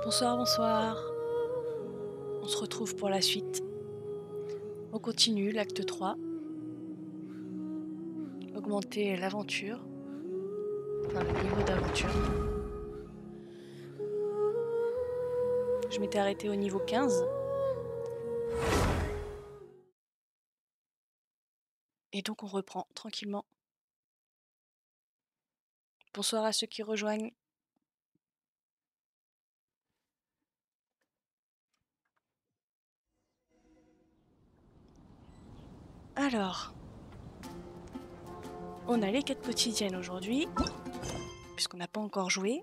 Bonsoir, bonsoir. On se retrouve pour la suite. On continue l'acte 3. Augmenter l'aventure. Enfin, le niveau d'aventure. Je m'étais arrêtée au niveau 15. Et donc on reprend tranquillement. Bonsoir à ceux qui rejoignent. Alors, on a les quêtes quotidiennes aujourd'hui, puisqu'on n'a pas encore joué.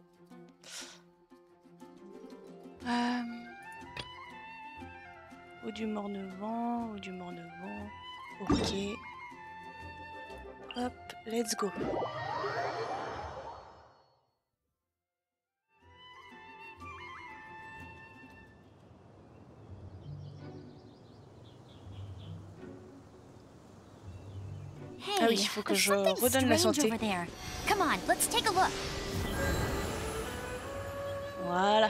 Eau du Mornevent, eau du Mornevent. Ok. Hop, let's go. Ah oui, il faut que je redonne la santé. Voilà.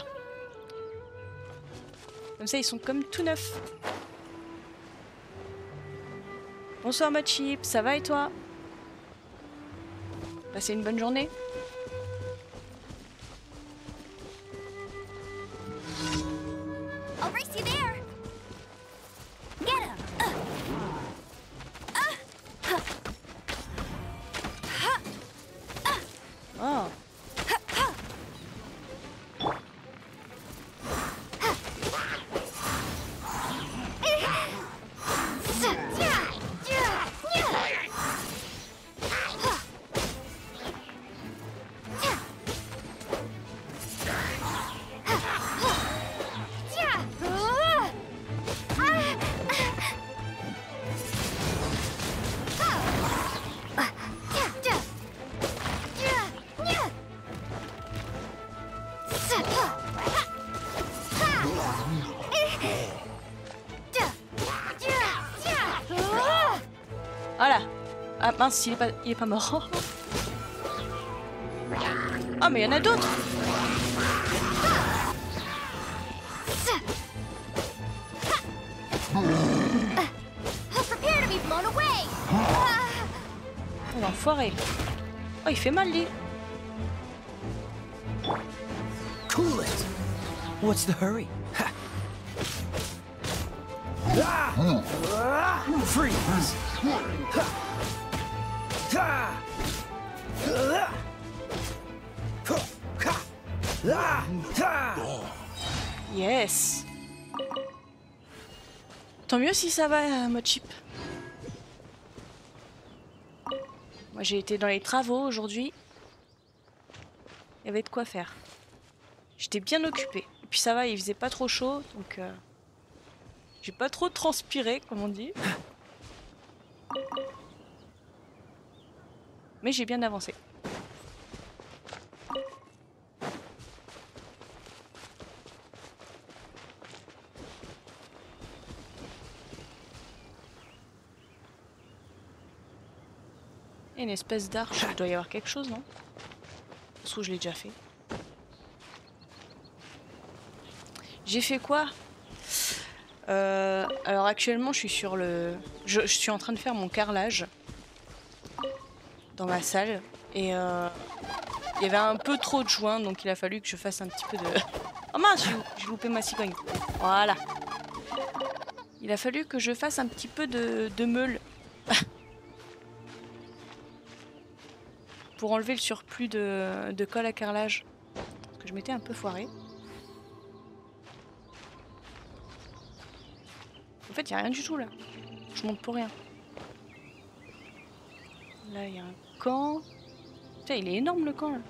Comme ça, ils sont comme tout neufs. Bonsoir ma chip, ça va et toi? Passez une bonne journée? Oh. Voilà. Ah mince, il est pas mort. Oh mais il y en a d'autres. Oh l'enfoiré. Oh il fait mal lui. Cool it. What's the hurry? Freeze. Yes. Tant mieux si ça va, mode chip. Moi j'ai été dans les travaux aujourd'hui. Il y avait de quoi faire. J'étais bien occupée. Et puis ça va, il faisait pas trop chaud, donc j'ai pas trop transpiré, comme on dit. Mais j'ai bien avancé. Il y a une espèce d'arche, il doit y avoir quelque chose, non? Parce que je l'ai déjà fait. J'ai fait quoi? Alors actuellement je suis sur le... Je suis en train de faire mon carrelage dans ma salle. Et il y avait un peu trop de joints, donc il a fallu que je fasse un petit peu de... Oh mince, j'ai loupé ma cigogne. Voilà. Il a fallu que je fasse un petit peu de meule. Pour enlever le surplus de colle à carrelage. Parce que je m'étais un peu foirée. En fait, il n'y a rien du tout là. Je monte pour rien. Là, il y a un camp. Putain, il est énorme le camp là.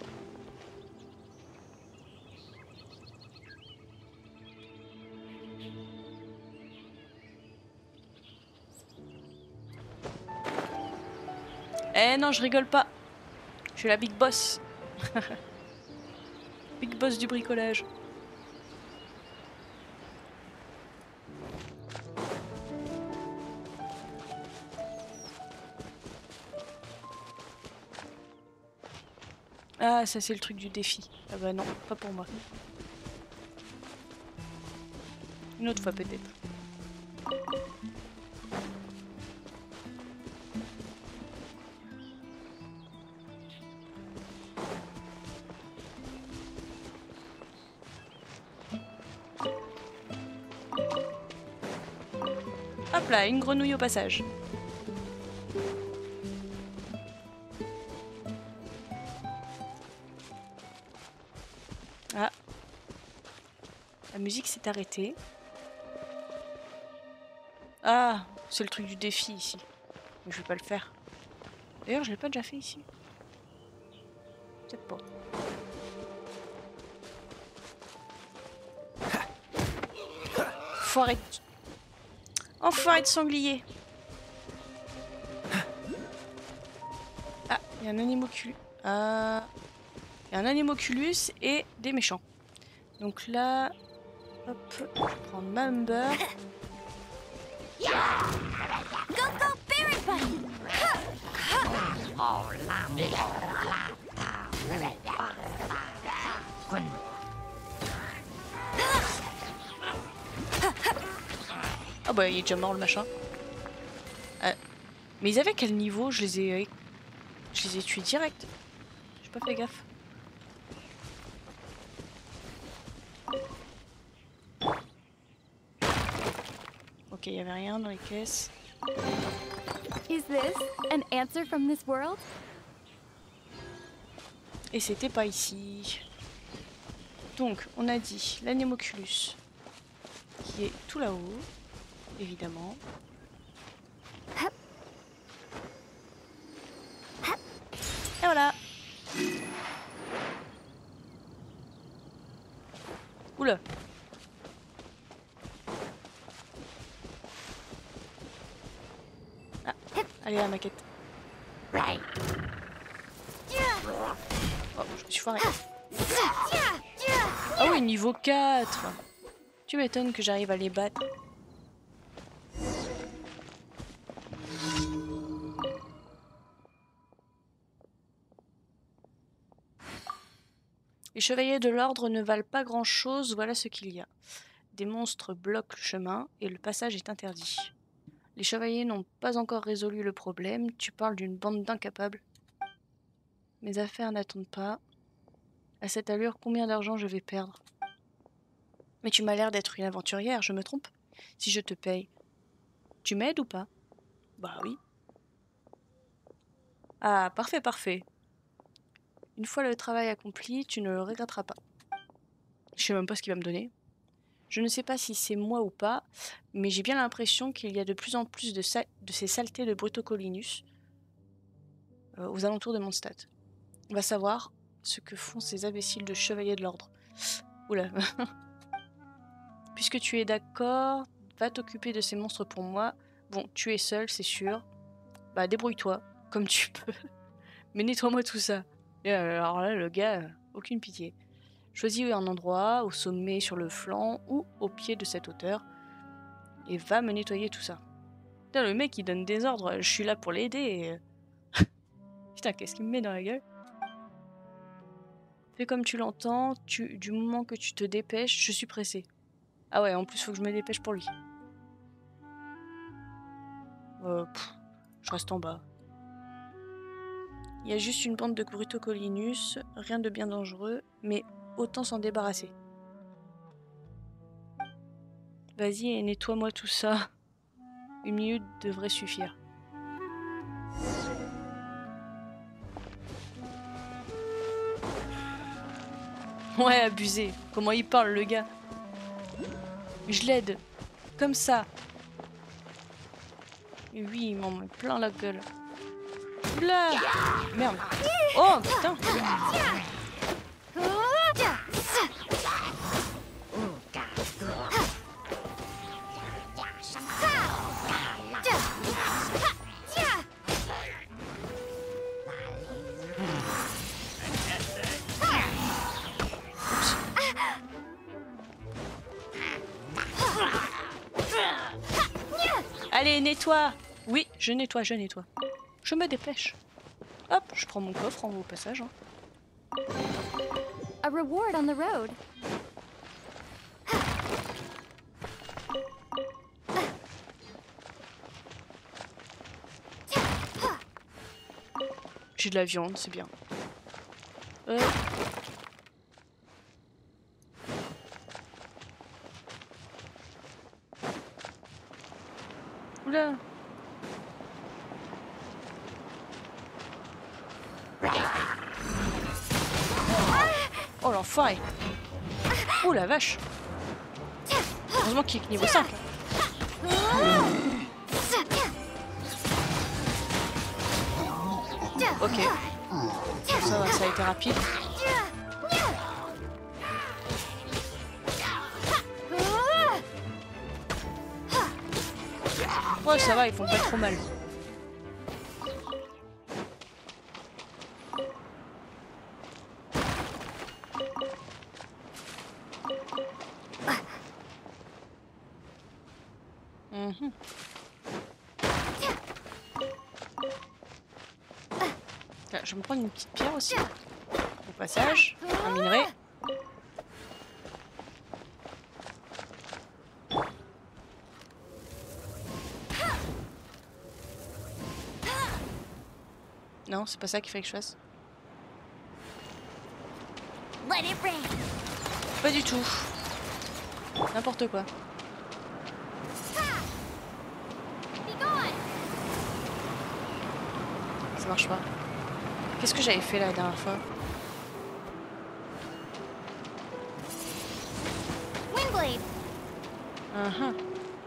Eh non, je rigole pas. Je suis la big boss. Big boss du bricolage. Ah, ça c'est le truc du défi. Ah bah non, pas pour moi. Une autre fois peut-être. Hop là, une grenouille au passage. Ah. La musique s'est arrêtée. Ah, c'est le truc du défi ici. Mais je vais pas le faire. D'ailleurs, je l'ai pas déjà fait ici. Peut-être pas. Enfoiré de... Enfoiré de sanglier. Ah, il y a un animoculus. Ah, il y a un animoculus et des méchants. Donc là, hop, je vais prendre Member. Go, go, Berry Bunny! Ah bah il est déjà mort le machin. Mais ils avaient quel niveau? Je les ai tués direct. J'ai pas fait gaffe. Ok, il y avait rien dans les caisses. Is this an answer from this world? Et c'était pas ici. Donc, on a dit l'anémoculus qui est tout là-haut, évidemment. Et voilà. Oula. Ah, allez la maquette. Oh, je me suis foirée. Ah oui, niveau 4. Tu m'étonnes que j'arrive à les battre. Les chevaliers de l'ordre ne valent pas grand-chose, voilà ce qu'il y a. Des monstres bloquent le chemin et le passage est interdit. Les chevaliers n'ont pas encore résolu le problème, tu parles d'une bande d'incapables. Mes affaires n'attendent pas. À cette allure, combien d'argent je vais perdre? Mais tu m'as l'air d'être une aventurière, je me trompe? Si je te paye, tu m'aides ou pas? Bah oui. Ah, parfait, parfait. Une fois le travail accompli, tu ne le regretteras pas. Je sais même pas ce qu'il va me donner. Je ne sais pas si c'est moi ou pas, mais j'ai bien l'impression qu'il y a de plus en plus de ces saletés de Brutocolinus aux alentours de Mondstadt. On va savoir ce que font ces imbéciles de chevaliers de l'ordre. Oula. Puisque tu es d'accord, va t'occuper de ces monstres pour moi. Bon, tu es seul, c'est sûr. Bah, débrouille-toi, comme tu peux. Mais nettoie-moi tout ça. Et alors là, le gars, aucune pitié. Choisis un endroit, au sommet, sur le flanc ou au pied de cette hauteur, et va me nettoyer tout ça. Putain, le mec, il donne des ordres, je suis là pour l'aider. Et... Putain, qu'est-ce qu'il me met dans la gueule? Fais comme tu l'entends, du moment que tu te dépêches, je suis pressée. Ah ouais, en plus, faut que je me dépêche pour lui. Je reste en bas. Il y a juste une bande de Brutocolinus, rien de bien dangereux, mais autant s'en débarrasser. Vas-y et nettoie-moi tout ça. 1 minute devrait suffire. Ouais, abusé. Comment il parle, le gars. Je l'aide. Comme ça. Et oui, il m'en met plein la gueule. Oula! Merde. Oh, putain. Allez, nettoie. Oui, je nettoie, je nettoie. Je me dépêche. Hop, je prends mon coffre en haut au passage. Hein. A reward on the road. J'ai de la viande, c'est bien. Oula. Oh l'enfoiré. Oh la vache. Heureusement qu'il est que niveau 5. Ok. Ça va, ça a été rapide. Ouais, ça va, ils font pas trop mal. Mhm. Là, je vais me prendre une petite pierre aussi. Au passage, un minerai. Non, c'est pas ça qu'il fallait que je fasse. Let it rain. Pas du tout. N'importe quoi. Be gone. Ça marche pas. Qu'est-ce que j'avais fait la dernière fois? Windblade. Uh-huh.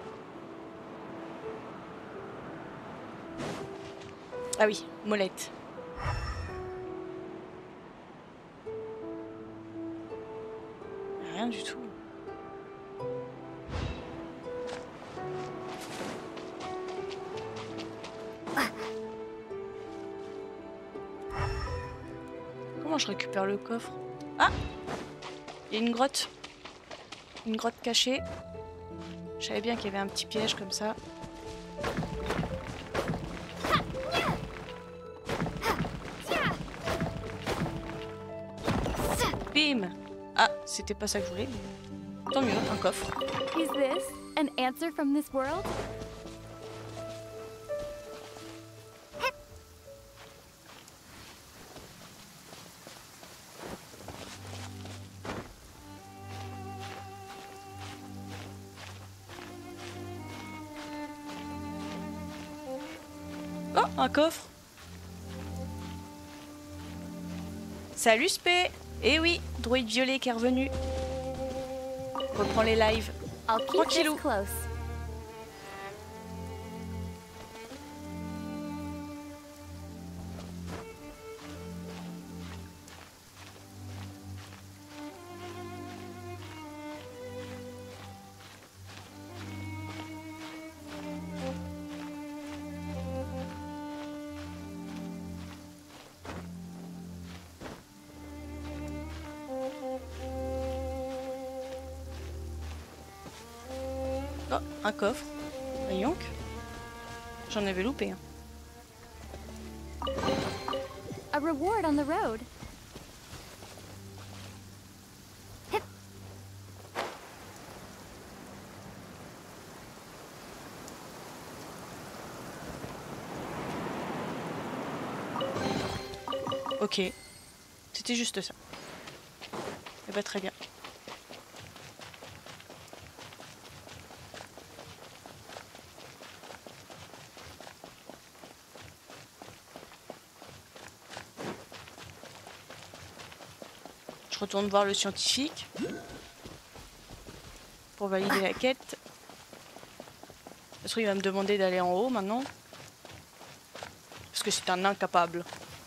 Ah oui, molette. Rien du tout. Comment je récupère le coffre? Ah! Il y a une grotte. Une grotte cachée. Je savais bien qu'il y avait un petit piège comme ça. Bim! Ah, c'était pas ça que je voulais. Mais tant mieux, un coffre. Is this an answer from this world? Oh, un coffre. Salut Spé. Eh oui, droïde violet qui est revenu. Reprends les lives. I'll keep Tranquillou. this close. Oh, un coffre. Voyons que. J'en avais loupé. Hein. A reward on the road. Ok. C'était juste ça. Eh bah très bien. Je retourne voir le scientifique pour valider la quête. Parce qu'il va me demander d'aller en haut maintenant. Parce que c'est un incapable.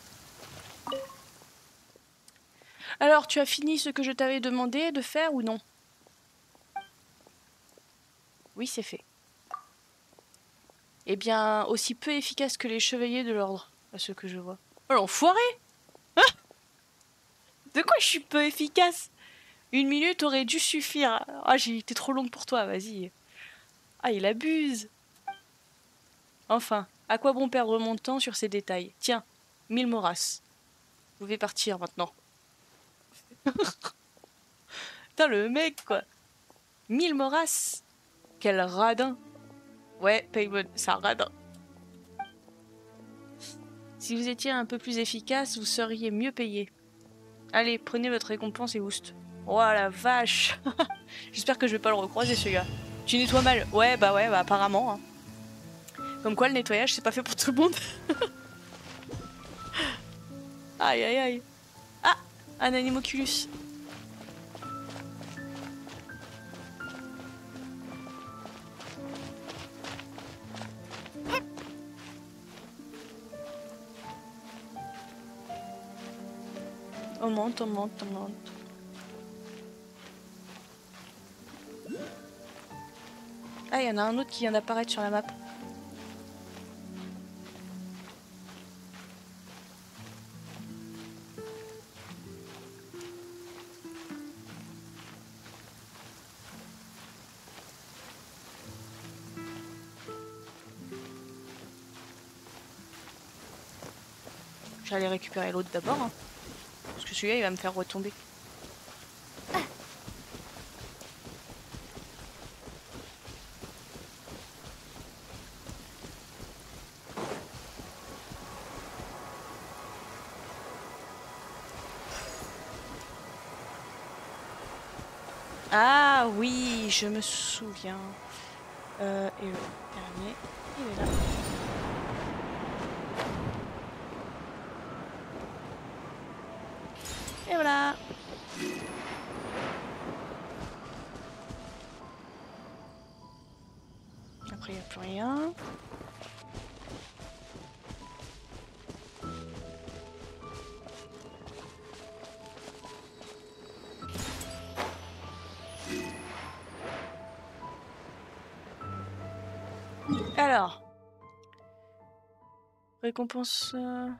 Alors, tu as fini ce que je t'avais demandé de faire ou non? Oui, c'est fait. Eh bien, aussi peu efficace que les chevaliers de l'ordre, à ce que je vois. Oh l'enfoiré! Hein? De quoi je suis peu efficace? 1 minute aurait dû suffire. Ah, j'ai été trop longue pour toi, vas-y. Ah, il abuse. Enfin, à quoi bon perdre mon temps sur ces détails? Tiens, 1000 moras. Vous pouvez partir maintenant. Putain, le mec, quoi. 1000 moras. Quel radin. Ouais, Paymon, c'est un radin. Si vous étiez un peu plus efficace, vous seriez mieux payé. Allez, prenez votre récompense et oust. Oh la vache. J'espère que je vais pas le recroiser celui-là. Tu nettoies mal. Ouais, bah apparemment. Hein. Comme quoi le nettoyage c'est pas fait pour tout le monde. Aïe aïe aïe. Ah, un Animoculus. On monte, on monte, on monte. Ah, il y en a un autre qui vient d'apparaître sur la map. J'allais récupérer l'autre d'abord. Hein. Parce que celui-là, il va me faire retomber. Ah oui, je me souviens. Et le dernier, il est là. Et voilà. Après, il n'y a plus rien. Alors, récompense.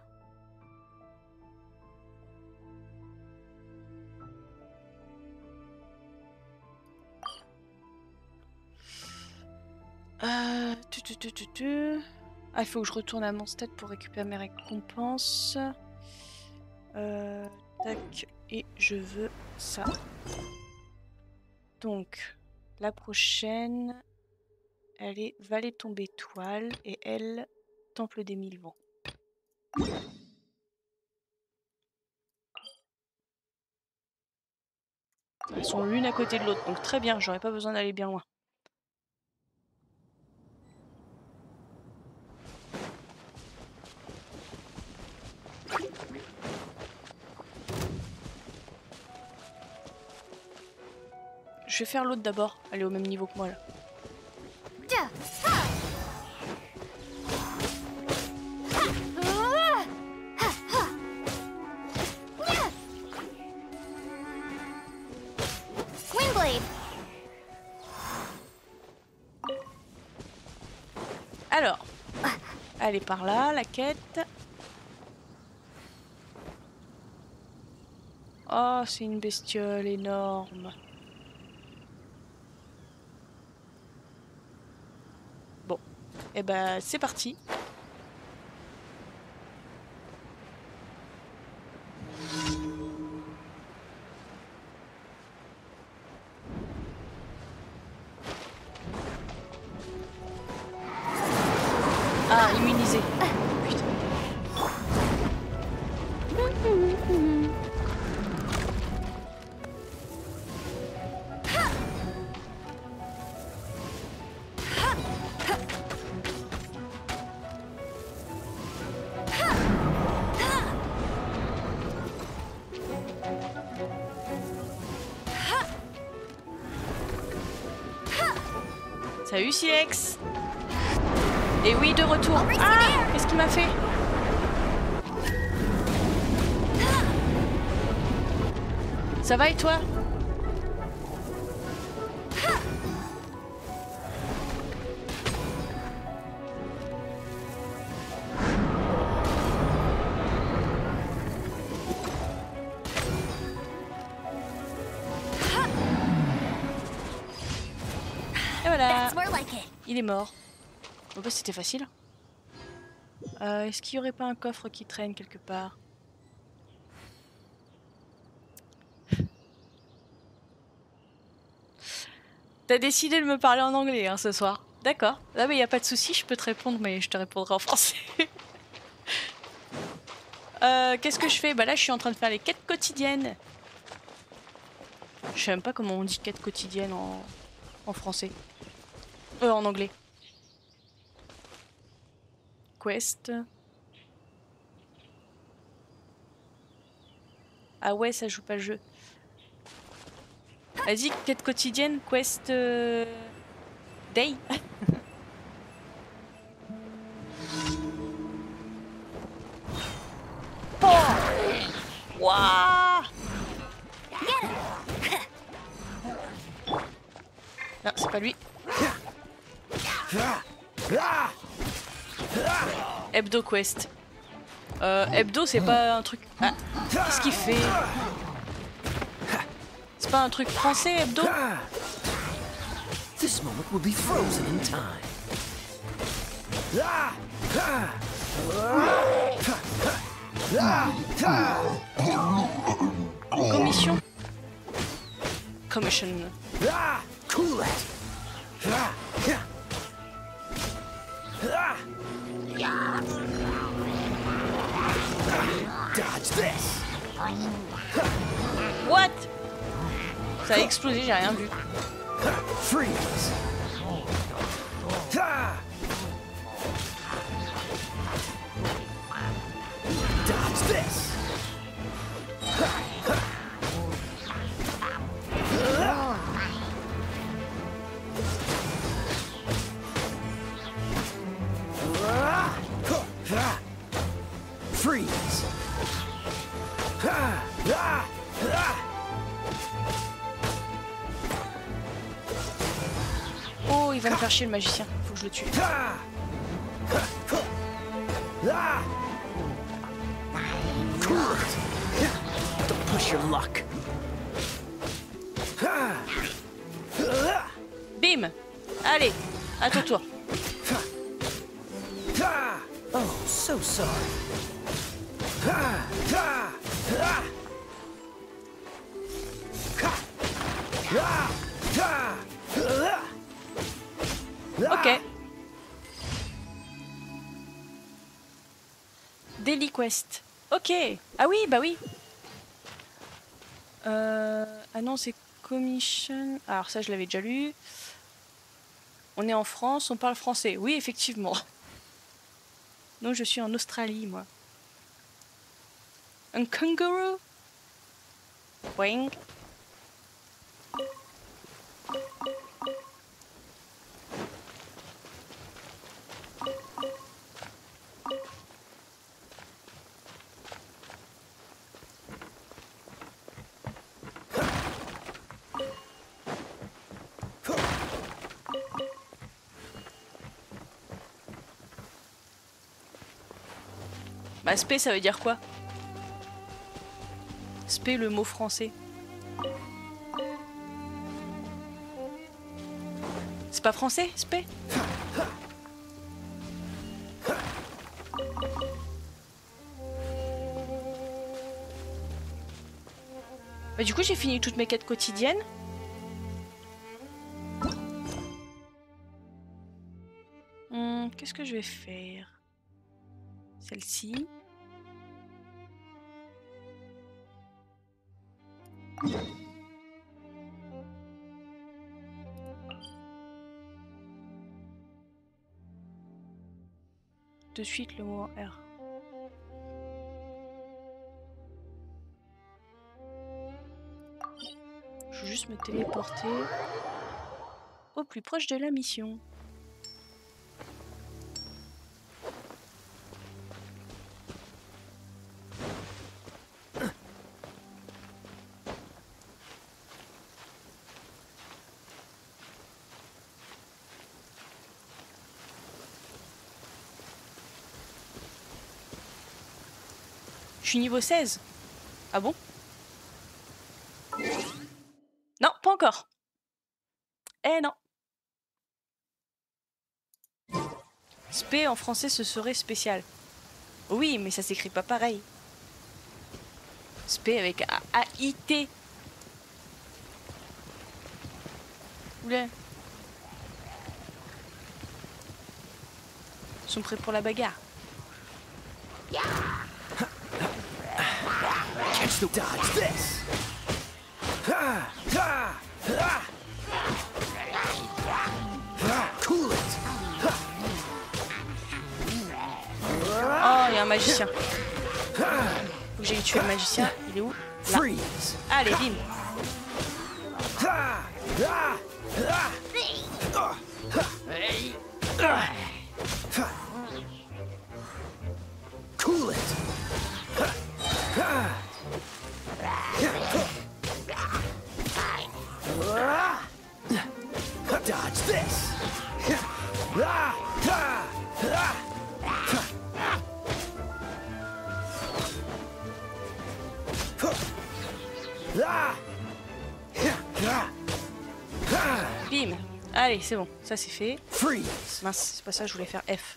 Ah, il faut que je retourne à mon stade pour récupérer mes récompenses. Tac, et je veux ça. Donc, la prochaine, elle est Vallée tombée étoile et elle, Temple des Mille Vents. Elles sont l'une à côté de l'autre, donc très bien, j'aurais pas besoin d'aller bien loin. Je vais faire l'autre d'abord, elle est au même niveau que moi là. Alors, elle est par là, la quête. Oh, c'est une bestiole énorme. Bon, et ben c'est parti. Ah, immunisé. Putain. Salut Silex. Et oui, de retour. Ah, qu'est-ce qu'il m'a fait? Ça va et toi? Et voilà. Il est mort. Oh bah c'était facile. Est-ce qu'il n'y aurait pas un coffre qui traîne quelque part? T'as décidé de me parler en anglais hein, ce soir. D'accord. Là mais y a pas de souci, je peux te répondre mais je te répondrai en français. Qu'est-ce que je fais? Bah là, je suis en train de faire les quêtes quotidiennes. Je sais même pas comment on dit quête quotidienne en français. En anglais. Quest. Ah ouais, ça joue pas le jeu. Vas-y, quête quotidienne, quest day. Oh, waouh. Non, c'est pas lui. Hebdo quest. Hebdo, c'est pas un truc... Ah, qu'est-ce qu'il fait? C'est pas un truc français, Hebdo? This moment will be frozen in time. Commission. Commission. Cool it. Dodge this. What? Ça a explosé, j'ai rien vu. Freeze. Dodge this. Freeze. Oh, il va me faire chier le magicien. Faut que je le tue. Don't push your luck. Bim. Allez, à ton tour. Oh, so sorry. Ok. Daily Quest. Ok. Ah oui, bah oui. Ah non, c'est Commission. Alors ça, je l'avais déjà lu. On est en France, on parle français. Oui, effectivement. Non, je suis en Australie, moi. Un kangourou? Boing. Bah, spé, ça veut dire quoi? Spé, le mot français. C'est pas français, spé? Bah, du coup, j'ai fini toutes mes quêtes quotidiennes. Qu'est-ce que je vais faire? Celle-ci. De suite le mot R. Je vais juste me téléporter au plus proche de la mission. Je suis niveau 16. Ah bon? Non, pas encore. Eh non. Spé en français ce serait spécial. Oui, mais ça s'écrit pas pareil. Spé avec A-I-T. Oula. Ils sont prêts pour la bagarre. the dodge this? Cool it. Oh, il y a un magicien. Faut que j'aille tuer le magicien. Il est où? Là. Freeze. Allez, bim. Cool it. Dodge this. Bim. Allez, c'est bon. Ça, c'est fait. Freeze. Mince, c'est pas ça, je voulais faire F.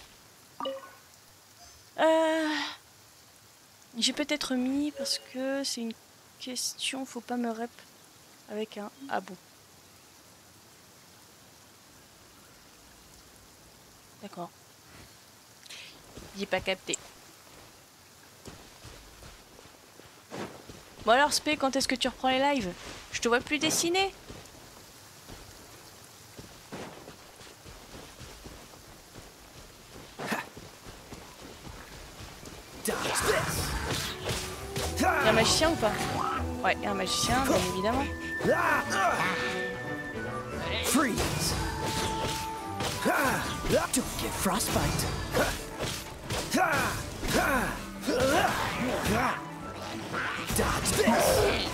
J'ai peut-être mis parce que c'est une question, faut pas me rep avec un ah bon. D'accord. J'ai pas capté. Bon alors Spé, quand est-ce que tu reprends les lives? Je te vois plus dessiner. Y'a un magicien ou pas? Ouais, y'a un magicien, bien évidemment. Freeze. Don't get frostbite. Dodge this.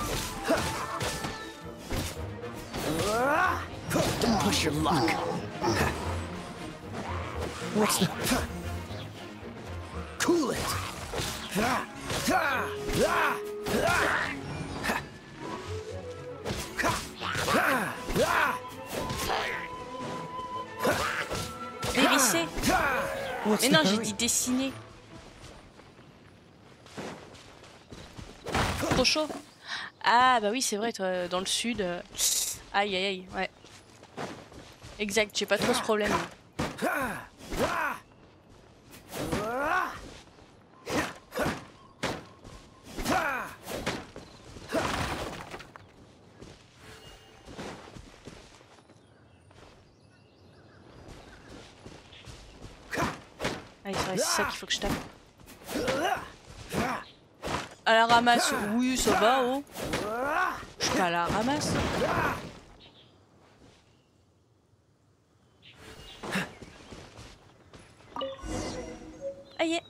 Don't push your luck. What's the... Cool it. Dévisser. Mais non, j'ai dit dessiner. Trop chaud. Ah bah oui, c'est vrai, toi, dans le sud. Aïe aïe aïe, ouais. Exact, j'ai pas trop ce problème. Allez, c'est ça qu'il faut que je tape. À la ramasse, oui, ça va, oh. Je suis pas à la ramasse. Aïe.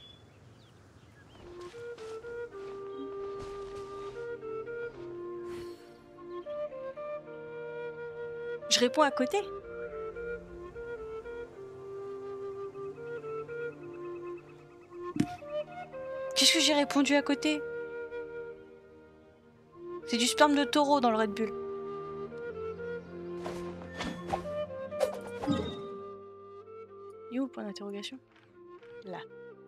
Je réponds à côté. Qu'est-ce que j'ai répondu à côté? C'est du sperme de taureau dans le Red Bull. Et où, point d'interrogation? Là.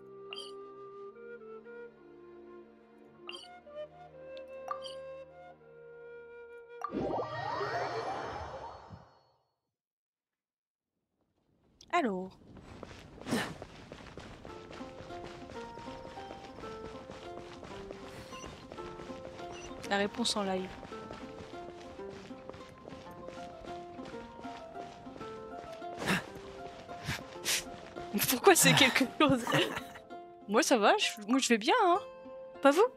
Allô? La réponse en live. Pourquoi c'est quelque chose? Moi ça va, moi je vais bien, hein? Pas vous?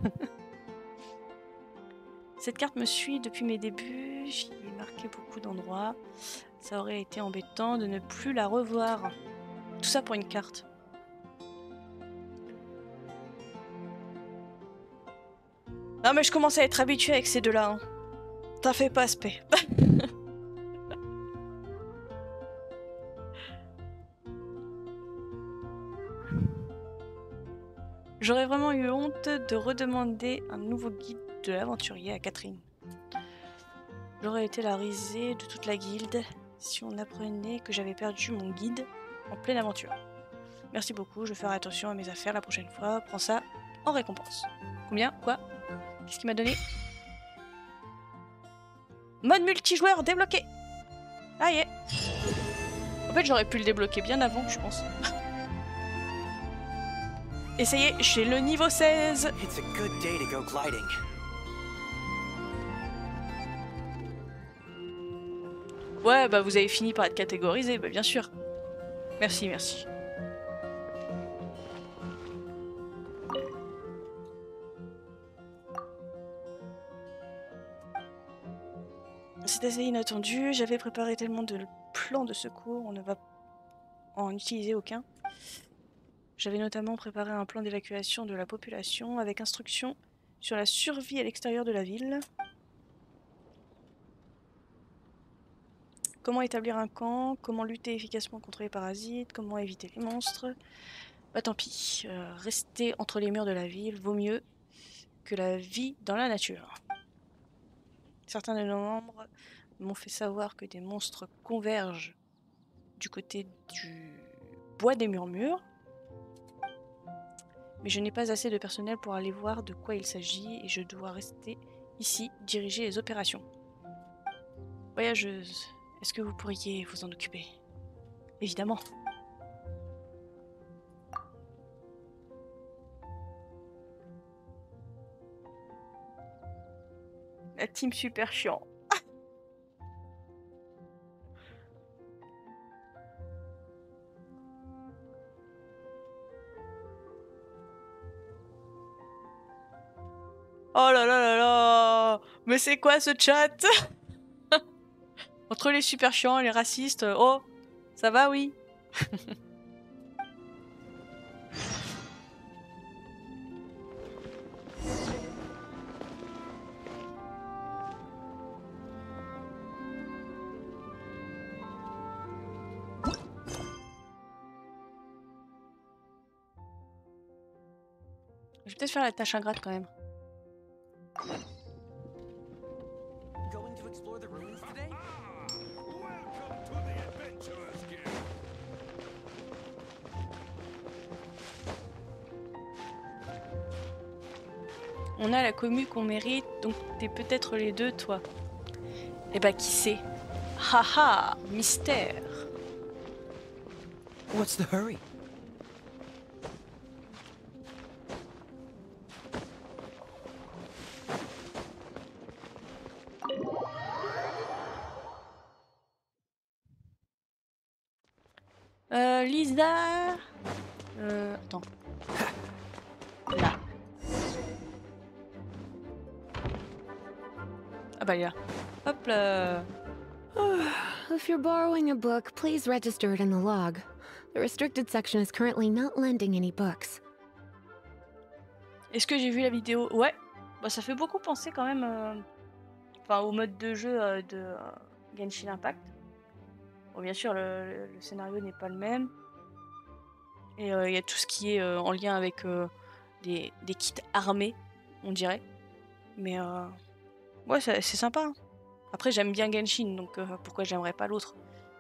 Cette carte me suit depuis mes débuts, j'y ai marqué beaucoup d'endroits. Ça aurait été embêtant de ne plus la revoir. Tout ça pour une carte. Non mais je commence à être habituée avec ces deux-là. Hein. T'en fais pas, Spé. J'aurais vraiment eu honte de redemander un nouveau guide de l'aventurier à Catherine. J'aurais été la risée de toute la guilde si on apprenait que j'avais perdu mon guide en pleine aventure. Merci beaucoup, je ferai attention à mes affaires la prochaine fois. Prends ça en récompense. Combien? Quoi? Qu'est-ce qu'il m'a donné? Mode multijoueur débloqué. Ah yeah. En fait j'aurais pu le débloquer bien avant, je pense. Et ça y est, j'ai le niveau 16. It's a good day to go gliding. Ouais, bah vous avez fini par être catégorisé, bah bien sûr. Merci, merci. C'est assez inattendu, j'avais préparé tellement de plans de secours, on ne va en utiliser aucun. J'avais notamment préparé un plan d'évacuation de la population avec instruction sur la survie à l'extérieur de la ville. Comment établir un camp, comment lutter efficacement contre les parasites, comment éviter les monstres. Bah tant pis, rester entre les murs de la ville vaut mieux que la vie dans la nature. Certains de nos membres m'ont fait savoir que des monstres convergent du côté du bois des murmures. Mais je n'ai pas assez de personnel pour aller voir de quoi il s'agit et je dois rester ici, diriger les opérations. Voyageuse, est-ce que vous pourriez vous en occuper? Évidemment. La team super chiant. Oh là là là là! Mais c'est quoi ce chat? Entre les super chiants et les racistes, oh, ça va, oui? Je vais peut-être faire la tâche ingrate quand même. Going to explore the ruins today? Welcome to the Adventurers Guild. On a la commu qu'on mérite, donc t'es peut-être les deux, toi. Eh bah, qui sait? Haha, mystère. What's the hurry? Lisa... attends. Là. Ah bah, il est là. Hop là. If you're borrowing a book, please register it in the log. The restricted section is currently not lending any books. Est-ce que j'ai vu la vidéo? Ouais. Bah, ça fait beaucoup penser quand même enfin, au mode de jeu de Genshin Impact. Bon, bien sûr, le scénario n'est pas le même. Et il y a tout ce qui est en lien avec des kits armés, on dirait. Mais ouais, c'est sympa. Hein. Après, j'aime bien Genshin, donc pourquoi j'aimerais pas l'autre?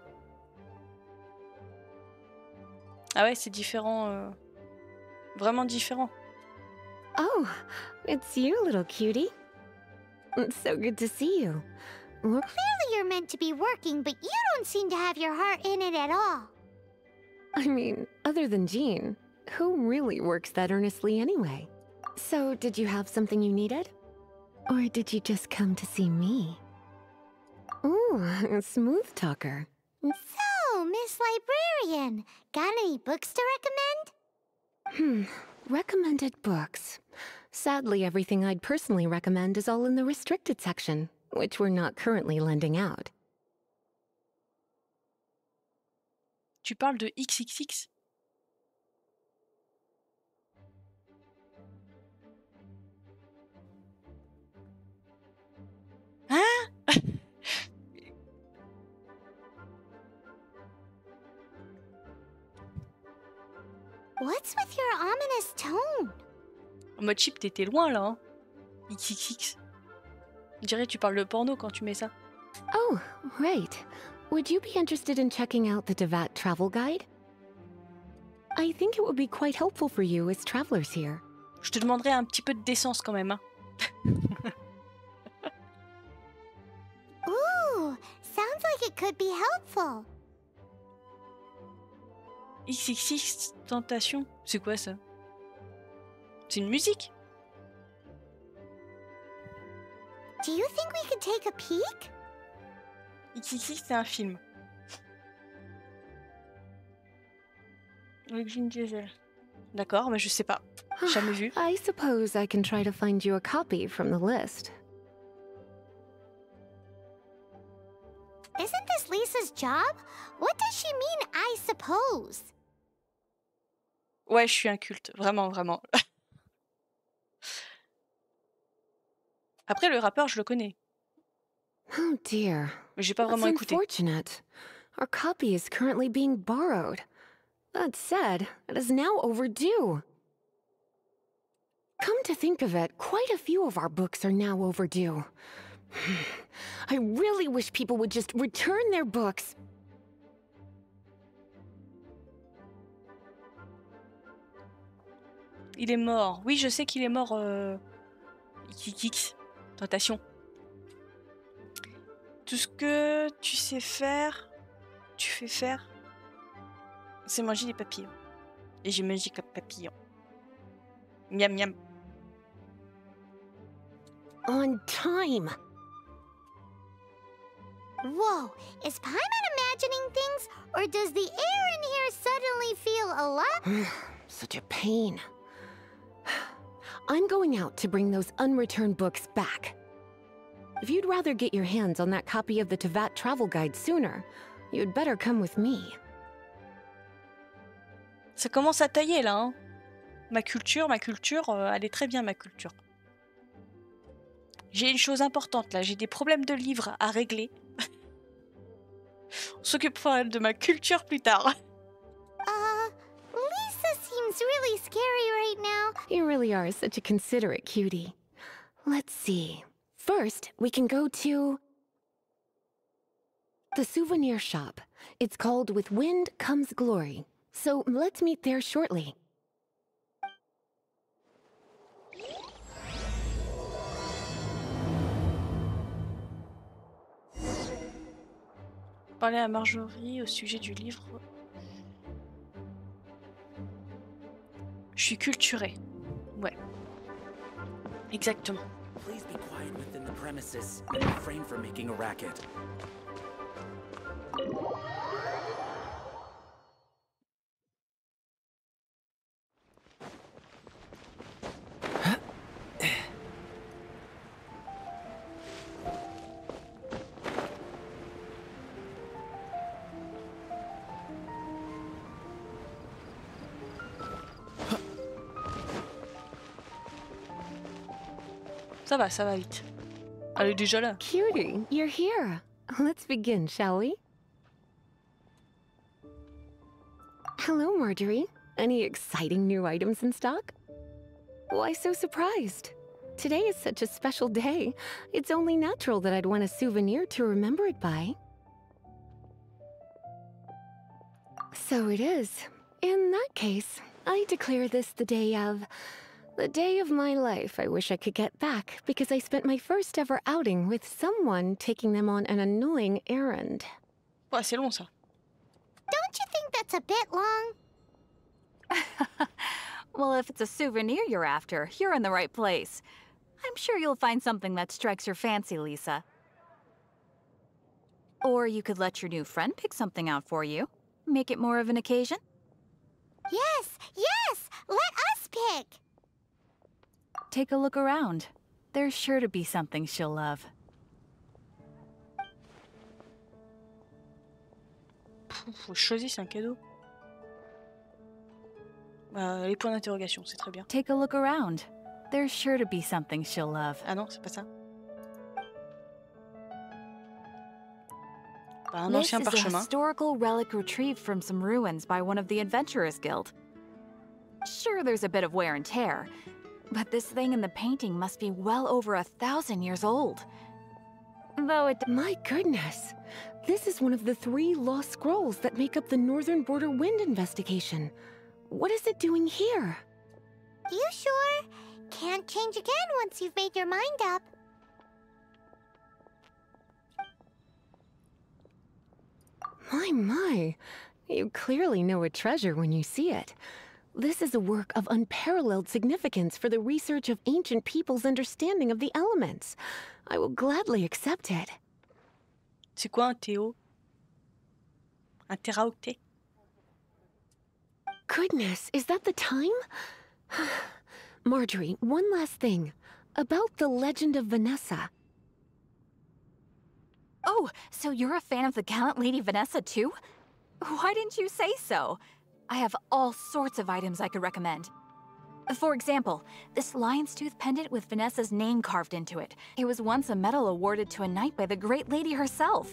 Ah ouais, c'est différent. Vraiment différent. Oh, it's you, little cutie. It's so good to see you. Look, Clearly you're meant to be working, but you don't seem to have your heart in it at all. I mean, other than Jean, who really works that earnestly anyway? So, did you have something you needed? Or did you just come to see me? Ooh, a smooth talker. So, Miss Librarian, got any books to recommend? Recommended books. Sadly, everything I'd personally recommend is all in the restricted section, which we're not currently lending out. Tu parles de XXX? Hein? What's with your ominous tone? En mode chip, t'étais loin là. Hein? XXX. Je dirais tu parles de porno quand tu mets ça. Oh, right. Would you be interested in checking out the Devat travel guide? I think it would be quite helpful for you as travelers here. Je te demanderais un petit peu de décence quand même. Hein? Ooh, sounds like it could be helpful. XXX Tentation? C'est quoi ça? C'est une musique. Do you think we could take a peek? XXX, c'est un film. Avec Vin Diesel. D'accord, mais je sais pas. Jamais vu. I suppose I can try to find you a copy from the list. Isn't this Lisa's job? What does she mean, I suppose? Ouais, je suis inculte. Vraiment, vraiment. Après, le rappeur, je le connais. Oh dear. Mais j'ai pas That's vraiment écouté. unfortunate. Our copy is currently being borrowed. That said, it is now overdue. Come to think of it, quite a few of our books are now overdue. I really wish people would just return their books. Il est mort. Oui, je sais qu'il est mort. XXX. Tentation. Tout ce que tu sais faire, tu fais faire, c'est manger des papillons. Et j'ai mangé comme papillon. Miam miam. On time. Whoa, is Paimon imagining things, or does the air in here suddenly feel alive? Such a pain. I'm going out to bring those unreturned books back. If you'd rather get your hands on that copy of the Teyvat travel guide sooner, you'd better come with me. Ça commence à tailler là, hein. Ma culture, elle est très bien ma culture. J'ai une chose importante là, j'ai des problèmes de livres à régler. On s'occupera de ma culture plus tard. Lisa seems really scary right now. You really are such a considerate cutie. Let's see. First, we can go to the souvenir shop. It's called With Wind Comes Glory. So let's meet there shortly. Parler à Marjorie au sujet du livre. Je suis culturée. Ouais. Exactement. Please be quiet within the premises and refrain from making a racket. Ça va vite. Elle est déjà là. Cutie, you're here. Let's begin, shall we? Hello, Marjorie. Any exciting new items in stock? Why so surprised? Today is such a special day. It's only natural that I'd want a souvenir to remember it by. So it is. In that case, I declare this the day of my life I wish I could get back because I spent my first ever outing with someone taking them on an annoying errand. Ouais, c'est long ça. Don't you think that's a bit long? Well, if it's a souvenir you're after, you're in the right place. I'm sure you'll find something that strikes your fancy, Lisa. Or you could let your new friend pick something out for you. Make it more of an occasion. Yes, yes! Let us pick! Take a look around. There's sure to be something she'll love. Faut que je choisisse un cadeau. Les points d'interrogation, c'est très bien. Take a look around. There's sure to be something she'll love. Ah non, c'est pas ça. Bah, un This ancien is a parchemin. historical relic retrieved from some ruins by one of the Adventurers Guild. Sure, there's a bit of wear and tear, but this thing in the painting must be well over 1,000 years old. Though it... My goodness! This is one of the 3 lost scrolls that make up the Northern Border Wind investigation. What is it doing here? You sure? Can't change again once you've made your mind up. My, you clearly know a treasure when you see it. This is a work of unparalleled significance for the research of ancient people's understanding of the elements. I will gladly accept it. C'est quoi un théo? Un téraoctet? Goodness, is that the time? Marjorie, one last thing. About the legend of Vanessa. Oh, so you're a fan of the gallant Lady Vanessa too? Why didn't you say so? I have all sorts of items I could recommend. For example, this lion's tooth pendant with Vanessa's name carved into it. It was once a medal awarded to a knight by the great lady herself.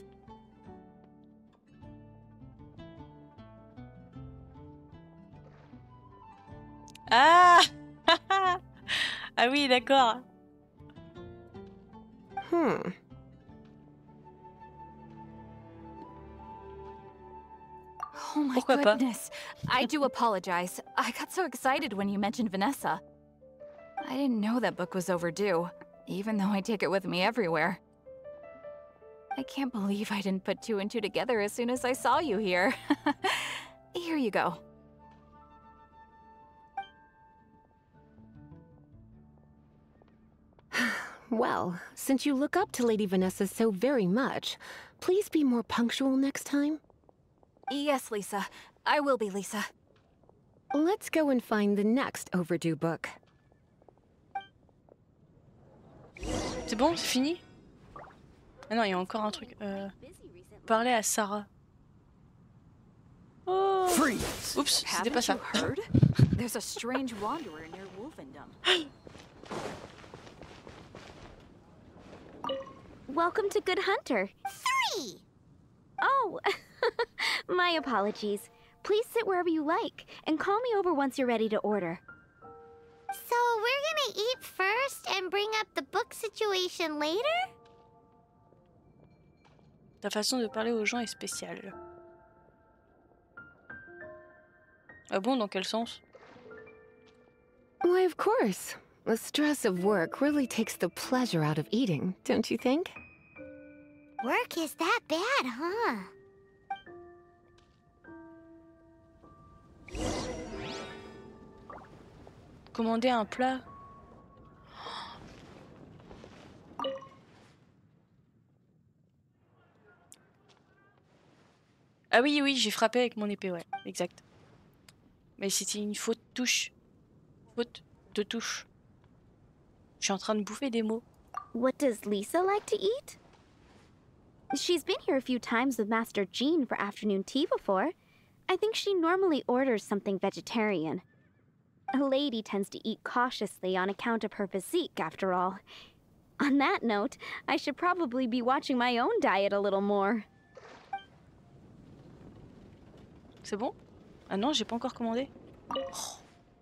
Ah! Ah oui, d'accord. Oh my Pourquoi pas? goodness. I do apologize. I got so excited when you mentioned Vanessa. I didn't know that book was overdue, even though I take it with me everywhere. I can't believe I didn't put two and two together as soon as I saw you here. Here you go. Well, since you look up to Lady Vanessa so very much, please be more punctual next time. Yes, Lisa. I will be, Lisa. Let's go and find the next overdue book. C'est bon, c'est fini? Ah non, il y a encore un truc. Parler à Sarah. Oh! Freeze! Oups, c'était pas ça. Haven't you heard? There's a strange wanderer near Wolfendom. Welcome to Good Hunter. 3! Oh, my apologies. Please sit wherever you like, and call me over once you're ready to order. So we're gonna eat first and bring up the book situation later? Ta façon de parler aux gens est spéciale. Ah bon, dans quel sens? Why, of course. The stress of work really takes the pleasure out of eating, don't you think? Work is that bad, huh? Commander un plat. Ah oui, oui, j'ai frappé avec mon épée, ouais, exact. Mais c'était une faute touche. Faute de touche. Je suis en train de bouffer des mots. What does Lisa like to eat? She's been here a few times with Master Jean for afternoon tea before. I think she normally orders something vegetarian. A lady tends to eat cautiously on account of her physique, after all. On that note, I should probably be watching my own diet a little more. C'est bon? Ah non, j'ai pas encore commandé. Oh.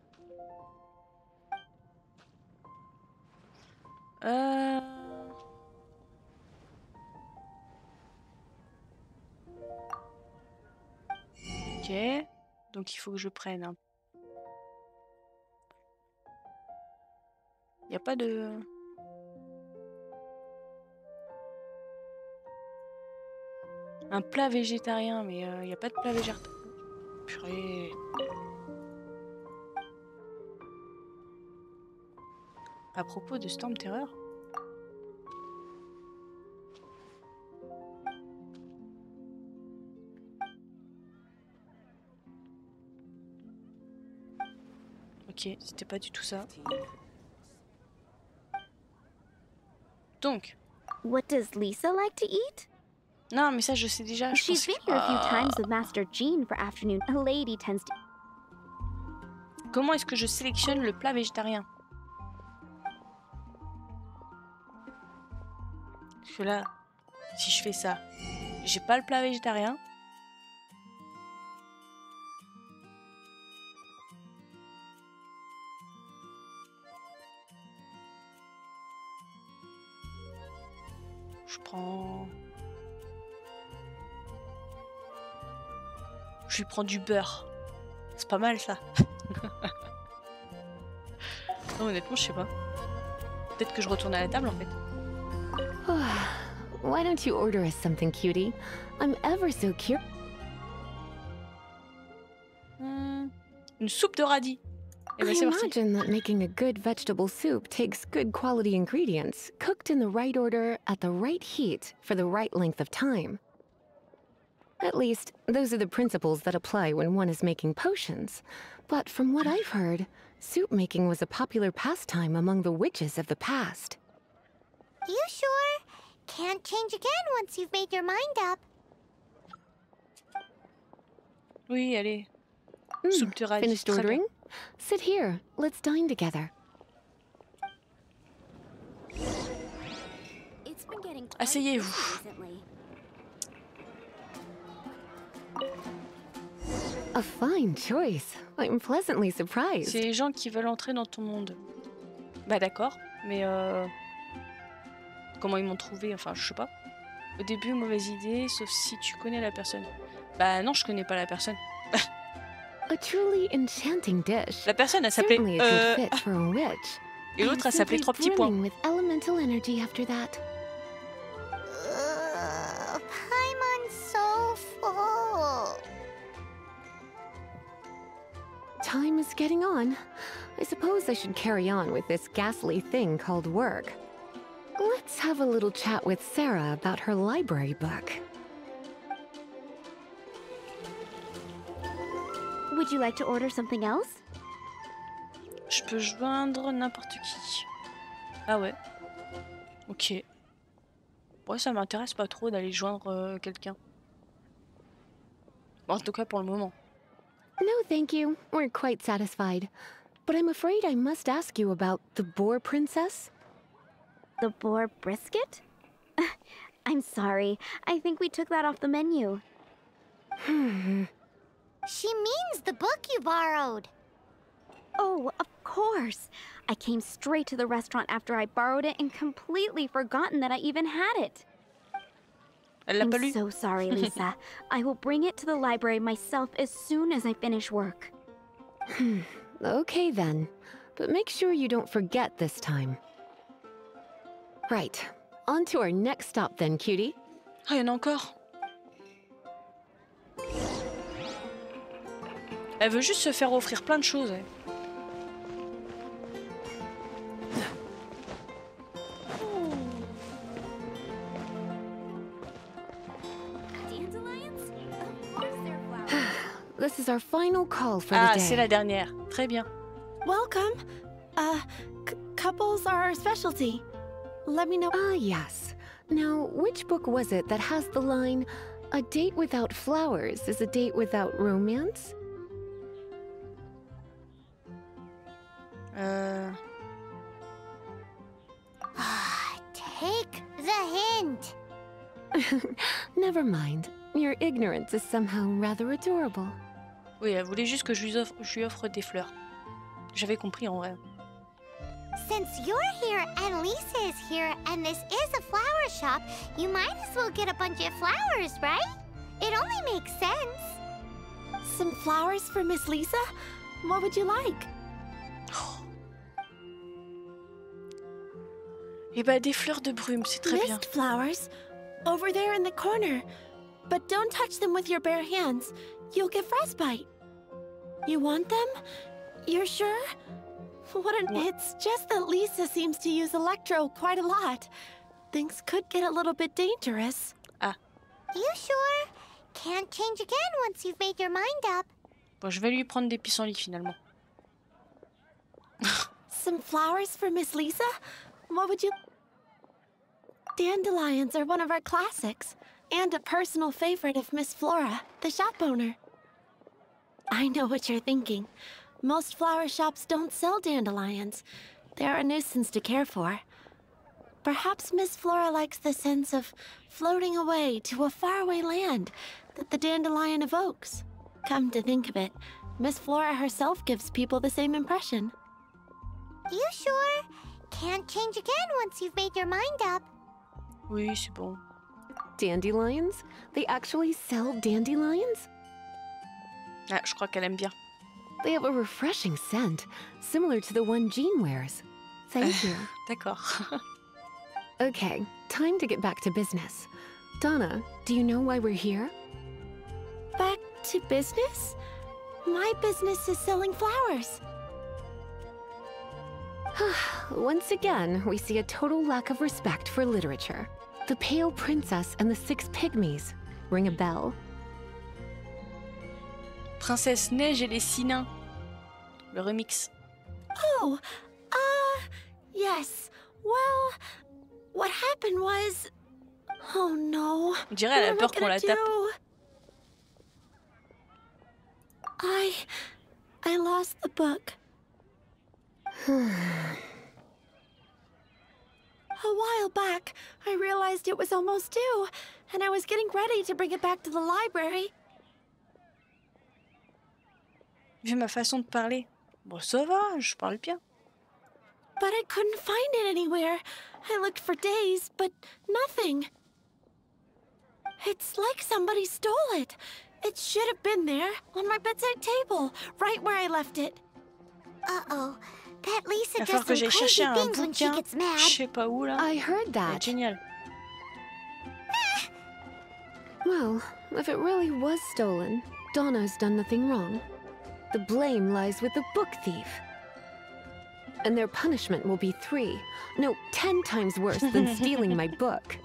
Ok. Donc il faut que je prenne un... Y a pas de... Un plat végétarien, mais y a pas de plat végétarien. Purée. À propos de Storm Terror. Ok, c'était pas du tout ça. Donc. What does Lisa like to eat? Non, mais ça je sais déjà. Je She's been here a few times with Master Jean for afternoon. A lady tends to... Comment est-ce que je sélectionne le plat végétarien? Parce que là, si je fais ça, j'ai pas le plat végétarien. Je prends... Je lui prends du beurre. C'est pas mal ça. Non, honnêtement, je sais pas. Peut-être que je retourne à la table en fait. Why don't you order us something, cutie? I'm ever so curious. Une soupe de radis. Et ben I c'est parti. imagine that making a good vegetable soup takes good quality ingredients, cooked in the right order, at the right heat, for the right length of time. At least, those are the principles that apply when one is making potions. But from what I've heard, soup making was a popular pastime among the witches of the past. You sure? Can't change again once you've made your mind up. Oui, allez. Soupe de radis. Finished Très bien. ordering? Sit here. Let's dine together. It's been getting quite Asseyez-vous. busy recently. A fine choice. I'm pleasantly surprised. C'est les gens qui veulent entrer dans ton monde. Bah d'accord, mais comment ils m'ont trouvé? Enfin, je sais pas. Au début, mauvaise idée, sauf si tu connais la personne. Bah non, je connais pas la personne. A truly enchanting dish. La personne, elle s'appelait... Certainly a good fit for a witch. Et l'autre, elle s'appelait Simply 3 petits points. brimming with elemental energy after that. Paimon's so full. Time is getting on. I suppose I should carry on with this ghastly thing called work. Let's have a little chat with Sarah about her library book. Would you like to order something else? Je peux joindre n'importe qui. Ah ouais. Ok. Bon, ça m'intéresse pas trop d'aller joindre quelqu'un. Bon, en tout cas pour le moment. No, thank you. We're quite satisfied. But I'm afraid I must ask you about the Boar Princess. The boar brisket? I'm sorry. I think we took that off the menu. She means the book you borrowed. Oh, of course. I came straight to the restaurant after I borrowed it and completely forgotten that I even had it. Elle l'a pas I'm lu. so sorry, Lisa. I will bring it to the library myself as soon as I finish work. Okay then. But make sure you don't forget this time. Right. On to our next stop then, cutie. Ah, il y en a encore. Elle veut juste se faire offrir plein de choses. Elle. Dandelions? Of course they're flowers. This is our final call for Ah, the c'est day. la dernière. Très bien. Welcome. Couples are our specialty. Let me know. Ah, yes. Now, which book was it that has the line, "A date without flowers is a date without romance"? Take the hint. Never mind. Your ignorance is somehow rather adorable. Oui, elle voulait juste que je lui offre des fleurs. J'avais compris en vrai. Since you're here and Lisa is here and this is a flower shop, you might as well get a bunch of flowers, right? It only makes sense. Some flowers for Miss Lisa? What would you like? Et bah des fleurs de brume, c'est très bien. Mist flowers. Over there in the corner. But don't touch them with your bare hands. You'll get frostbite. You want them? You're sure? It's just that Lisa seems to use Electro quite a lot. Things could get a little bit dangerous. You sure? Can't change again once you've made your mind up. Bon, je vais lui prendre des pissenlits finalement. Some flowers for Miss Lisa? What would you... Dandelions are one of our classics, and a personal favorite of Miss Flora, the shop owner. I know what you're thinking. Most flower shops don't sell dandelions. They're a nuisance to care for. Perhaps Miss Flora likes the sense of floating away to a faraway land that the dandelion evokes. Come to think of it, Miss Flora herself gives people the same impression. You sure? Can't change again once you've made your mind up. Oui, c'est bon. Dandelions? They actually sell dandelions? Ah, je crois qu'elle aime bien. They have a refreshing scent, similar to the one Jean wears. Thank you. D'accord. Okay, time to get back to business. Donna, do you know why we're here? Back to business? My business is selling flowers. Once again, we see a total lack of respect for literature. The Pale Princess and the Six Pygmies. Ring a bell? Princesse Neige et les Six Nains. Le remix. Oh, yes. Well, what happened was... Oh no. On dirait elle a peur qu'on la tape. I lost the book. A while back, I realized it was almost due, and I was getting ready to bring it back to the library. Vu ma façon de parler. Bon, ça va, je parle bien. But I couldn't find it anywhere. I looked for days, but nothing. It's like somebody stole it. It should have been there, on my bedside table, right where I left it. Uh-oh. That Lisa Il va does falloir que some j'aille crazy chercher un things when she bouquin. gets mad. Je sais pas où là. I heard C'est that. génial. Well, if it really was stolen, Donna's done nothing wrong. The blame lies with the book thief. And their punishment will be 3, no, 10 times worse than stealing my book.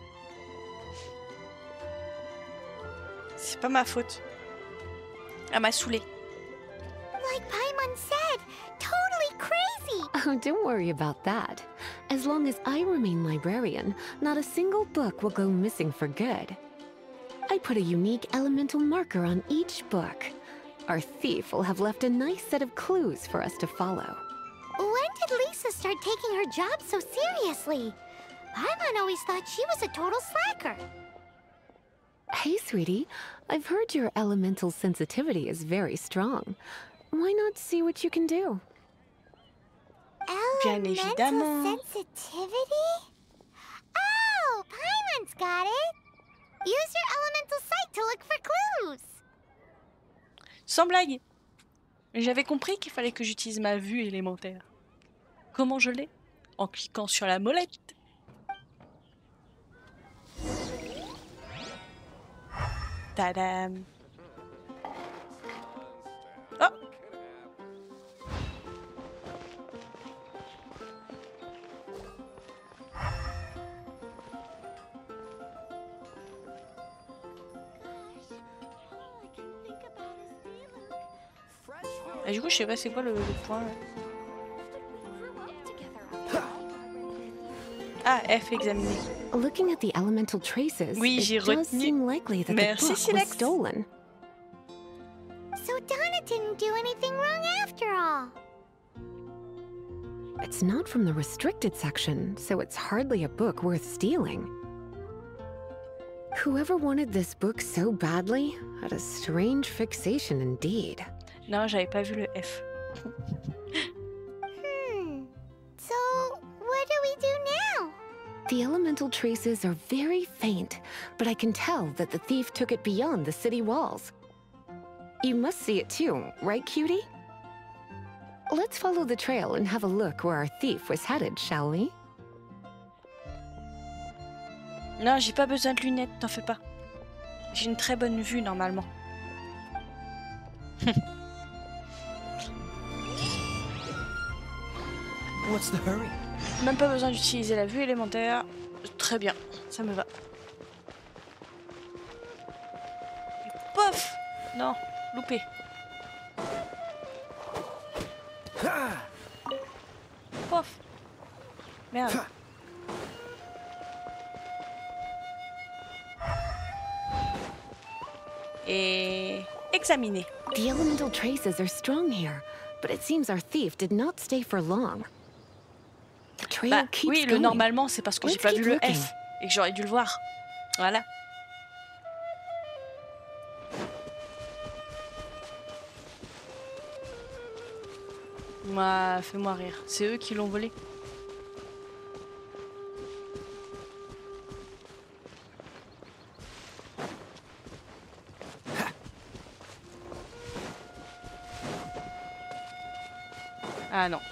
C'est pas ma faute. Elle m'a saoulée. Like Paimon said, totally crazy. Oh, don't worry about that. As long as I remain librarian, not a single book will go missing for good. I put a unique elemental marker on each book. Our thief will have left a nice set of clues for us to follow. When did Lisa start taking her job so seriously? Paimon always thought she was a total slacker. Hey, sweetie, I've heard your elemental sensitivity is very strong. Why not see what you can do? Bien Elemental évidemment. sensitivity? Oh, Paimon's got it. Use your elemental sight to look for clues. Sans blague. J'avais compris qu'il fallait que j'utilise ma vue élémentaire. Comment je l'ai? En cliquant sur la molette. Tadam. Oh! Et du coup, je sais pas c'est quoi le point. Ah, F, examiner. Looking at the elemental traces, Oui, j'ai it does retenu. seem likely that Merci, the book was Silex. stolen. So Donna didn't do anything wrong after all. It's not from the restricted section, so it's hardly a book worth stealing. Whoever wanted this book so badly had a strange fixation indeed. Non, j'avais pas vu le F. So what do we do now? The elemental traces are very faint, but I can tell that the thief took it beyond the city walls. You must see it too, right, cutie? Let's follow the trail and have a look where our thief was headed, shall we? Non, j'ai pas besoin de lunettes, t'en fais pas. J'ai une très bonne vue normalement. What's the hurry? Même pas besoin d'utiliser la vue élémentaire. Très bien, ça me va. Et pof! Non, loupé. Pof! Merde. Et examiner. The elemental traces are strong here, but it seems our thief did not stay for long. The trail Bah keeps oui, le going. normalement c'est parce que j'ai Let's pas keep vu le looking. F et que j'aurais dû le voir. Voilà. Moi, fais-moi rire. C'est eux qui l'ont volé. Ah non.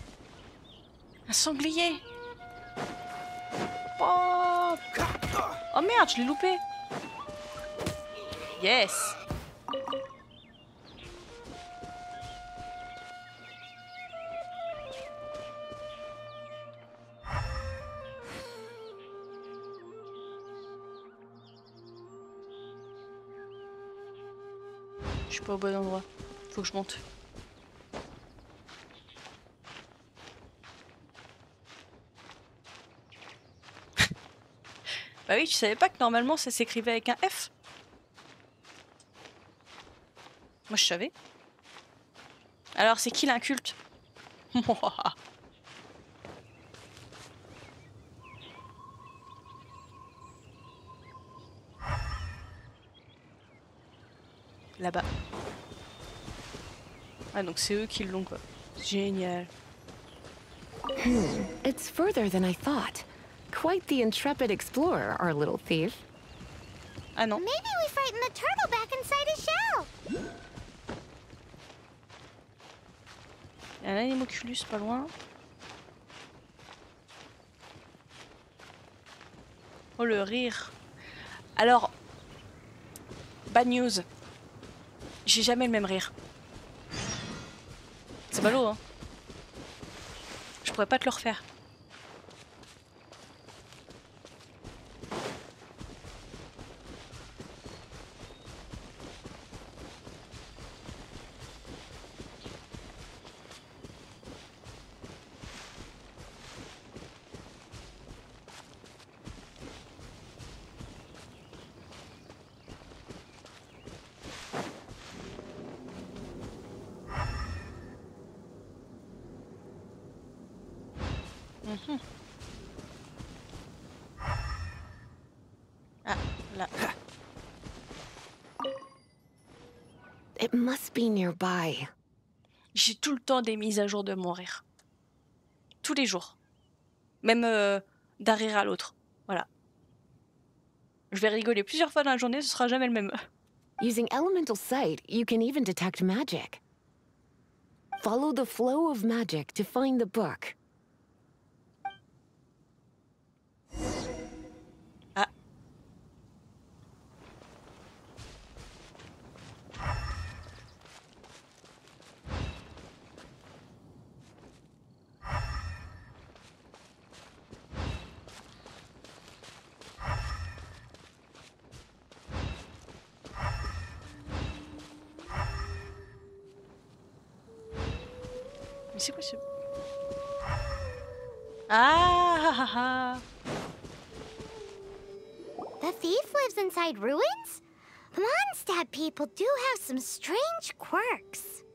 Un sanglier. Oh. Oh merde, je l'ai loupé. Yes. Je suis pas au bon endroit. Faut que je monte. Bah oui, tu savais pas que normalement ça s'écrivait avec un F? Moi je savais. Alors c'est qui l'inculte? Moi. Là-bas. Ah donc c'est eux qui l'ont quoi. Génial. It's further than I thought. Quite the intrepid explorer, our little thief. Ah non. Maybe we frightened the turtle back inside his shell. Il y a un Animoculus pas loin. Oh le rire. Alors, bad news. J'ai jamais le même rire. C'est ballot hein. Je pourrais pas te le refaire. Ah, là. It must be nearby. J'ai tout le temps des mises à jour de mon rire. Tous les jours. Même d'un rire à l'autre. Voilà. Je vais rigoler plusieurs fois dans la journée, ce sera jamais le même. Using elemental sight, you can even detect magic. Follow the flow of magic to find the book. Ah. Mais c'est quoi ce... Ah ah ah. The thief lives inside ruins? Mondstadt people do have some strange quirks.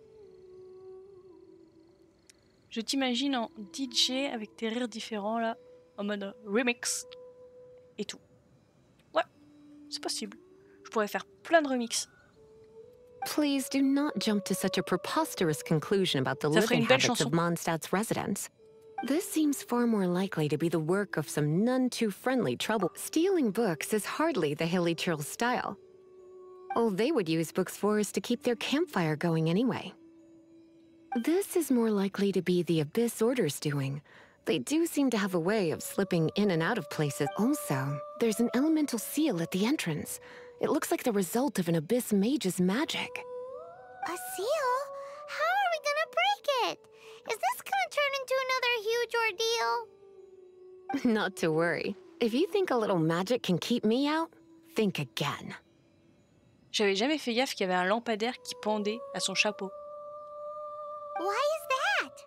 Je t'imagine en DJ avec tes rires différents là, en mode remix et tout. Ouais, c'est possible. Je pourrais faire plein de remixes. Please do not jump to such a preposterous conclusion about the Ça ferait living une belle habits chanson. of Mondstadt's residents. This seems far more likely to be the work of some none too friendly trouble. Stealing books is hardly the Hilly Churl's style. All they would use books for is to keep their campfire going anyway. This is more likely to be the Abyss Order's doing. They do seem to have a way of slipping in and out of places. Also, there's an elemental seal at the entrance. It looks like the result of an Abyss mage's magic. A seal? How are we gonna break it? Is this gonna turn into another huge ordeal? Not to worry. If you think a little magic can keep me out, think again. J'avais jamais fait gaffe qu'il y avait un lampadaire qui pendait à son chapeau. Why is that?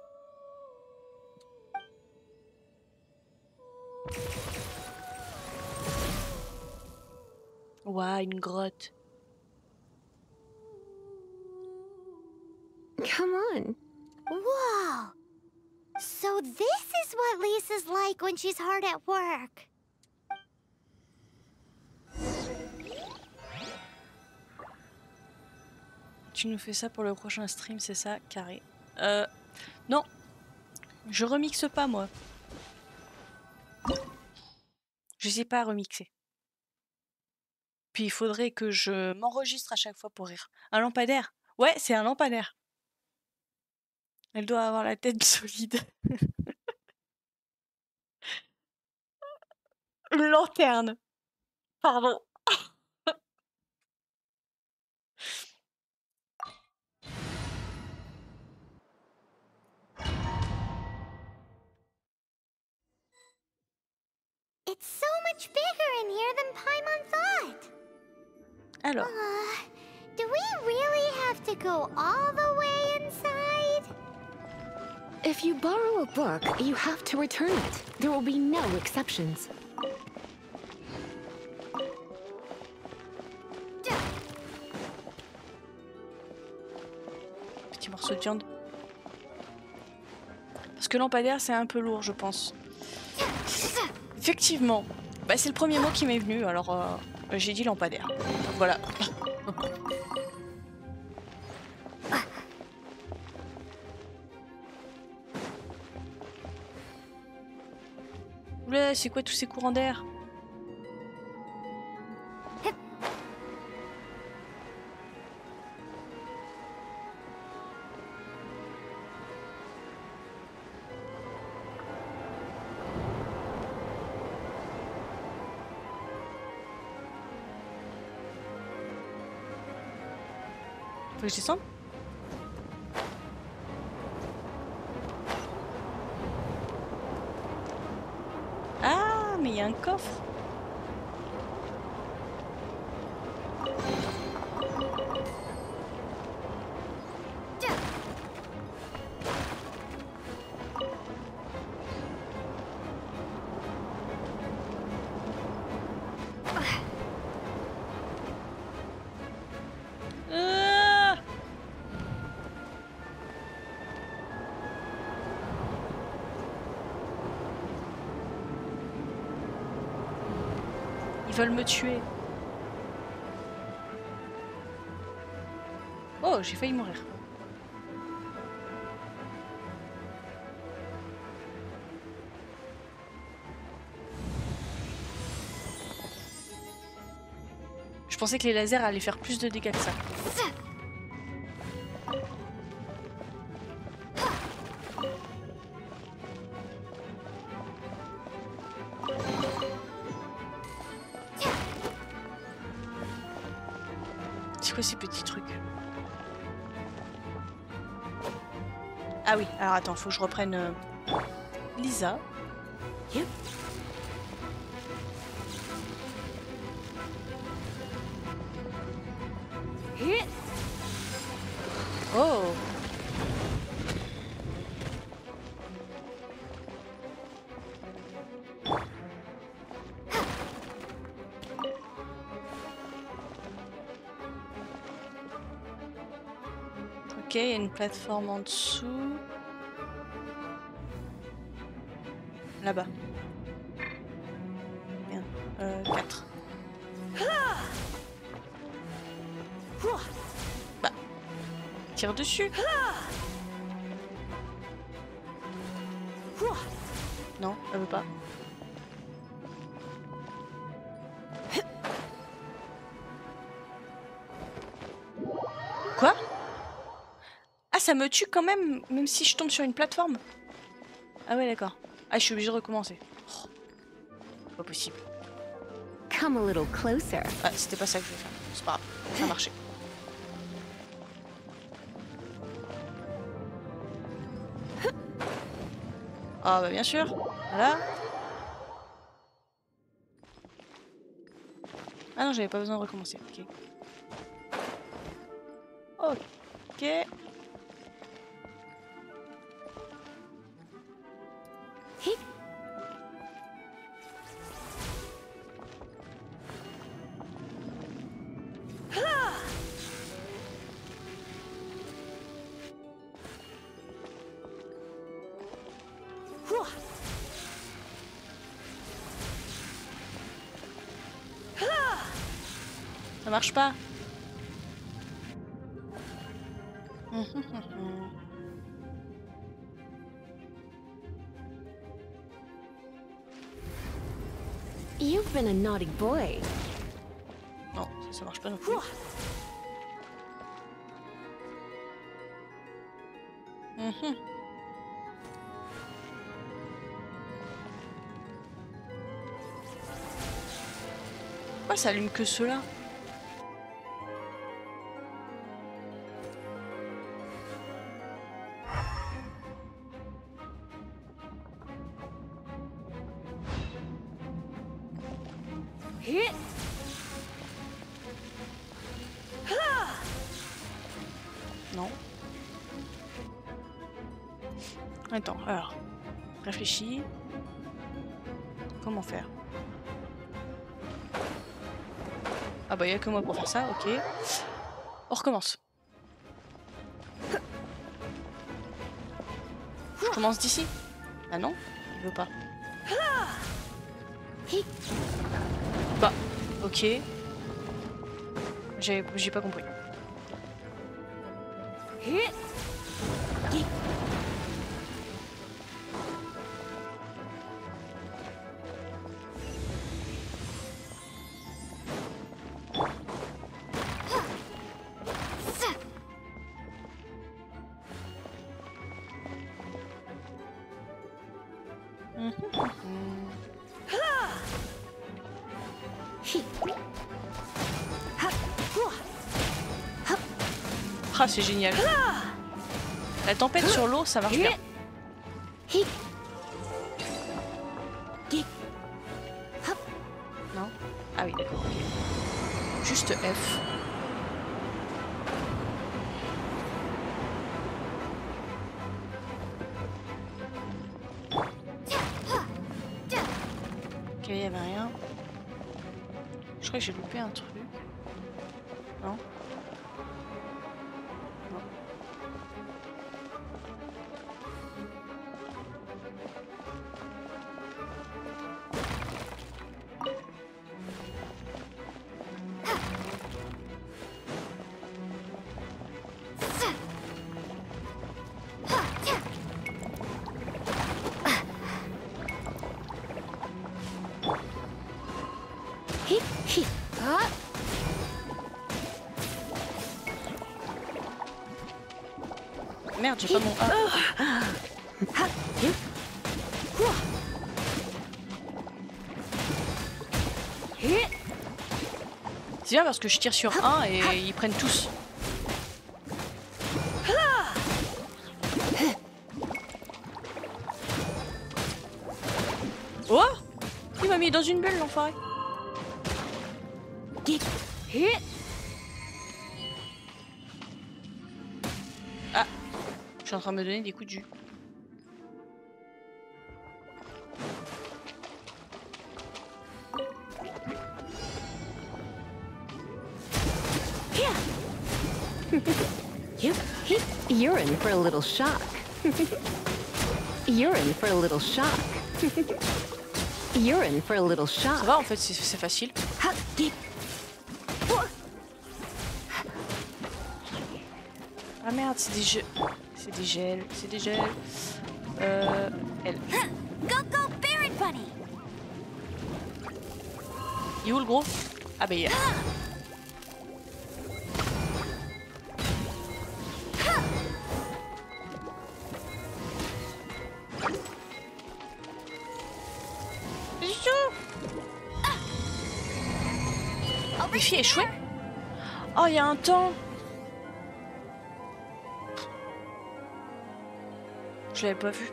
Ouah, une grotte. Come on. Whoa! So this is what Lisa's like when she's hard at work. Tu nous fais ça pour le prochain stream, c'est ça, carré. Non. Je remixe pas, moi. Je sais pas remixer. Puis il faudrait que je m'enregistre à chaque fois pour rire. Un lampadaire. Ouais, c'est un lampadaire. Elle doit avoir la tête solide. Une lanterne. Pardon. It's so much bigger in here than Paimon thought. Alors, Do we really have to go all the way inside? If you borrow a book, you have to return it. There will be no exceptions. petit morceau de viande. Parce que lampadaire, c'est un peu lourd, je pense. Effectivement. Bah, c'est le premier mot qui m'est venu, alors j'ai dit lampadaire. Voilà. Oula, c'est quoi tous ces courants d'air? Faut que je descende? Ah, mais il y a un coffre. Ils veulent me tuer. Oh, j'ai failli mourir. Je pensais que les lasers allaient faire plus de dégâts que ça. C'est quoi ces petits trucs? Ah oui, alors attends, faut que je reprenne Lisa. Yep. Oh! Ok, il y a une plateforme en dessous. Là-bas. Bien. 4. Bah. Tire dessus. Non, elle veut pas. Quoi? Ah, ça me tue quand même, même si je tombe sur une plateforme. Ah ouais, d'accord. Ah, je suis obligée de recommencer. Oh, pas possible. Come a little closer. Ah, c'était pas ça que je voulais faire. C'est pas grave, ça a marché. Ah bah bien sûr. Voilà. Ah non, j'avais pas besoin de recommencer. Ok. Ok. Ça marche pas. You've been a naughty boy. Non, ça marche pas non plus. Pourquoi ça allume que ceux-là? Non. Attends, alors. Réfléchis. Comment faire? Ah bah y'a que moi pour faire ça, ok. On recommence. Je commence d'ici? Ah non, il veut pas. Bah, ok. J'ai pas compris. Ah, c'est génial. La tempête sur l'eau, ça marche bien. Non? Ah oui, d'accord, ok. Juste F. Ok, il n'y avait rien. Je crois que j'ai loupé un truc. Non? Merde, j'ai pas mon A. C'est bien parce que je tire sur un et ils prennent tous. Oh! Il m'a mis dans une bulle, l'enfoiré. Ah! Je suis en train de me donner des coups de jus. You're in for a little shock. You're in for a little shock. You're in for a little shock. Ça va en fait, c'est facile. Ah merde, c'est des jeux. C'est des gels, c'est des gels. Elle. Go, go, Barret Bunny! Il est où le gros? Ah bah il y a. Défi échoué? Oh, il y a un temps. Je l'avais pas vu.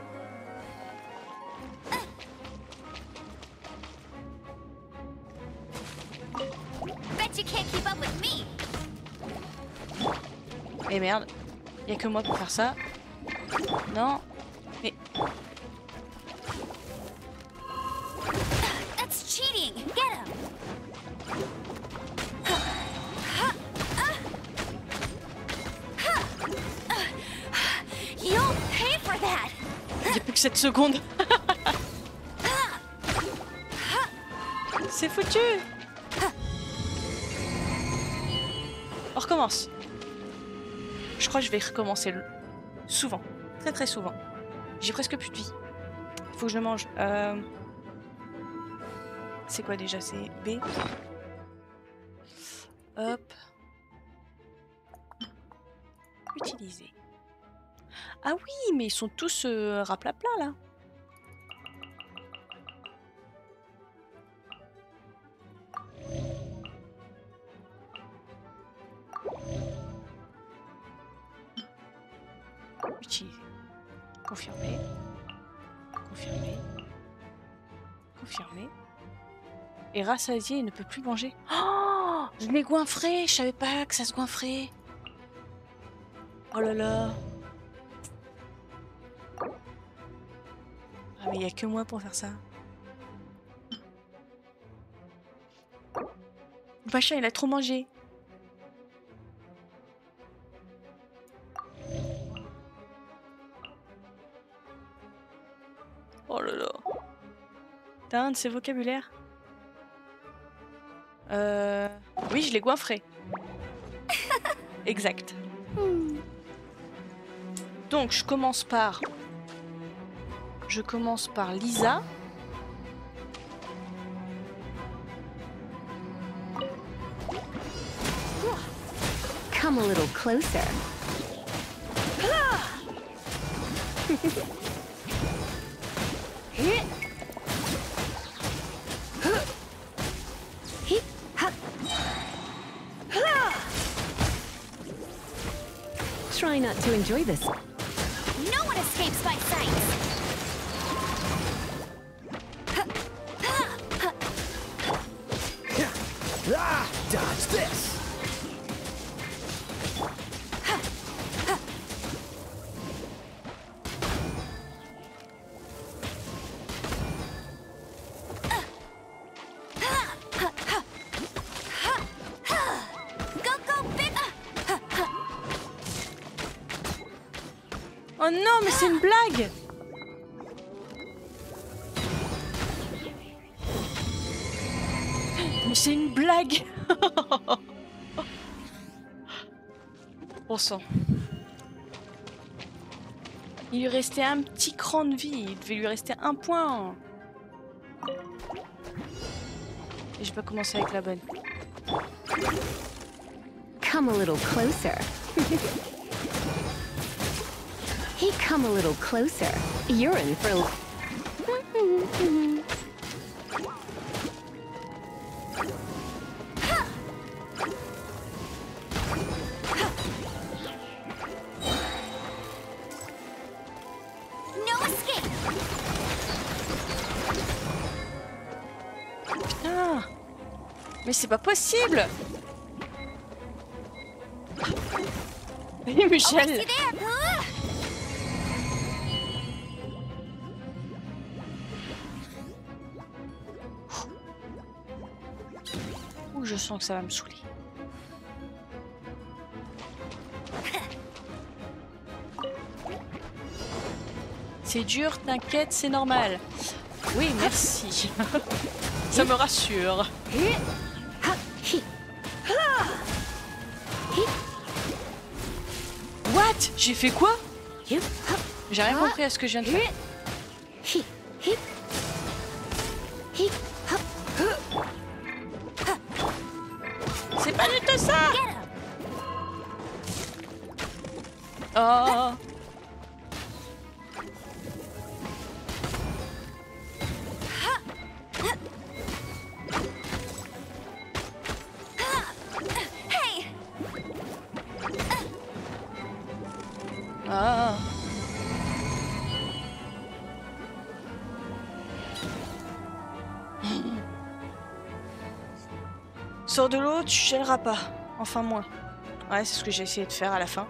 Bet you can't keep up with me! Et merde, il y a que moi pour faire ça. Non, mais That's cheating! Get him! You'll pay for that! il n'y a plus que 7 secondes. C'est foutu. On recommence. Je crois que je vais recommencer souvent. Très très souvent. J'ai presque plus de vie. Faut que je mange. C'est quoi déjà? C'est B. Hop. Utiliser. Ah oui, mais ils sont tous raplapla là. Confirmé. Confirmé. Confirmé. Et rassasié, il ne peut plus manger. Oh, je l'ai goinfré. Je savais pas que ça se goinfrait. Oh là là. Ah mais il n'y a que moi pour faire ça. Le machin, il a trop mangé. Oh là là. T'as un de ces vocabulaires? Oui, je l'ai goinfré. Exact. Donc, je commence par Lisa. Come a little closer. Try not to enjoy this. No one escapes my sight. Ah! Dodge this! Oh non, mais c'est une blague! Mais c'est une blague! Bon sang. Il lui restait un petit cran de vie. Il devait lui rester un point. Et je vais commencer avec la bonne. Come a little closer. Hey, come a little closer. You're in for a... No escape. Putain! Mais c'est pas possible! Oui, Michel! See there, Pooh. Ouh, je sens que ça va me saouler. C'est dur, t'inquiète, c'est normal. Oui, merci. Ça me rassure. What? J'ai fait quoi? J'ai rien compris à ce que je viens de faire. C'est pas du tout ça! Oh! Hey. Ah! Sors de l'eau, tu gèleras pas. Enfin moins. Ouais, c'est ce que j'ai essayé de faire à la fin.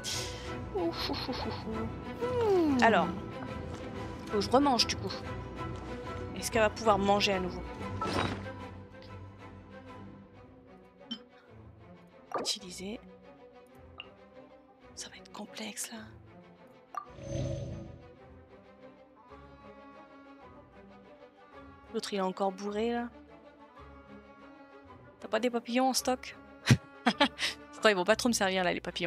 Alors, faut que je remange du coup. Est-ce qu'elle va pouvoir manger à nouveau? Utiliser. Ça va être complexe là. L'autre il est encore bourré là. T'as pas des papillons en stock? Attends, ils vont pas trop me servir là les papillons.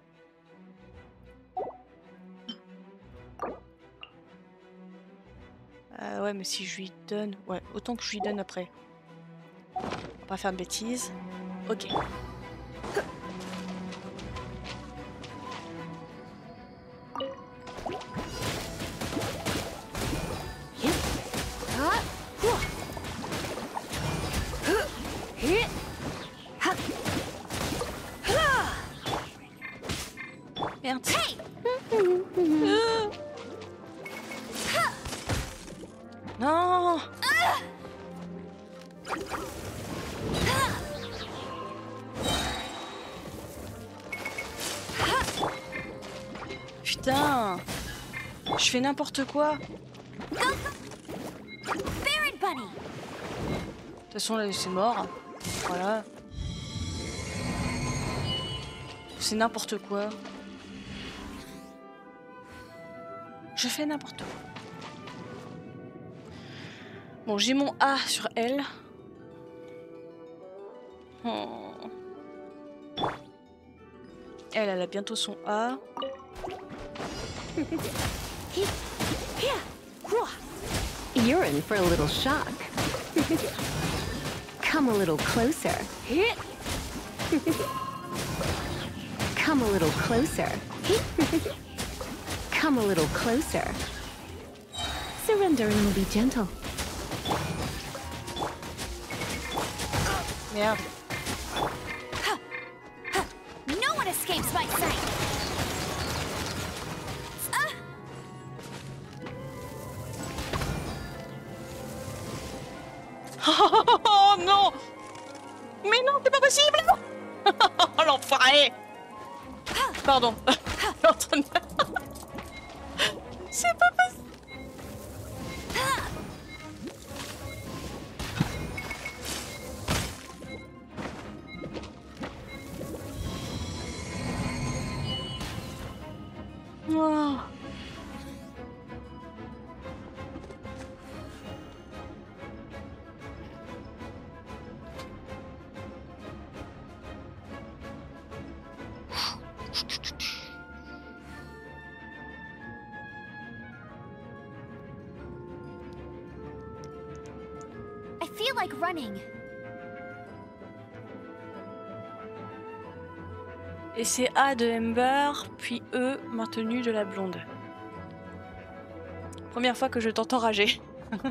Ouais, mais si je lui donne... Ouais, autant que je lui donne après. On va pas faire de bêtises. Ok. Merde. putain. Je fais n'importe quoi. Baron Bunny. De toute façon, là, c'est mort. Voilà. C'est n'importe quoi. Je fais n'importe quoi. Bon, j'ai mon A sur elle. Oh. Elle a bientôt son A. You're in for a little shock. Come a little closer. Come a little closer. Come a little closer. Surrendering will be gentle. Merde. No one escapes my sight. Oh non! Mais non, c'est pas possible! Oh l'enfoiré! Pardon. C'est pas possible! Oh. I feel like running. Et c'est A de Ember, puis E maintenu de la blonde. Première fois que je t'entends rager.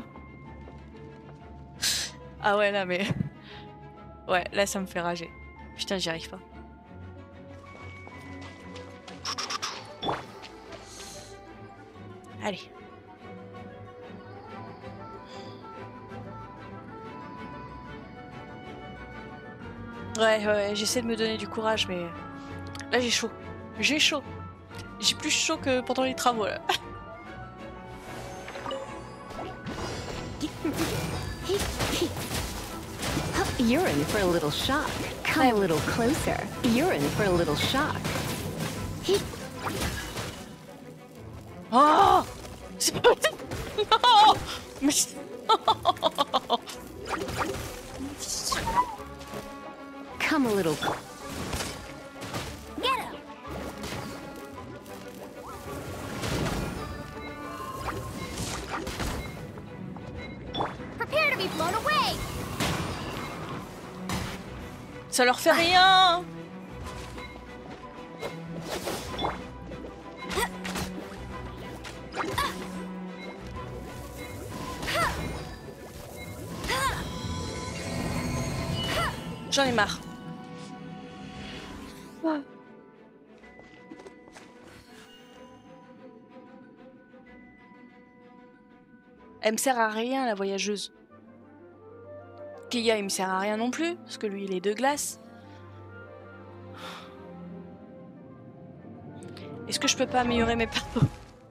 Ah ouais, là, mais... Ouais, là, ça me fait rager. Putain, j'y arrive pas. Allez. Ouais, j'essaie de me donner du courage, mais... Là, j'ai chaud. J'ai chaud. J'ai plus chaud que pendant les travaux, là. You're in for a little shock. Come a little closer. You're in for a little shock. Oh! C'est pas possible! Non! Mais... Come a little. Get him. Prepare to be blown away. Ça leur fait rien! J'en ai marre. Elle me sert à rien, la voyageuse. Kia, il me sert à rien non plus, parce que lui, il est de glace. Est-ce que je peux pas améliorer mes persos?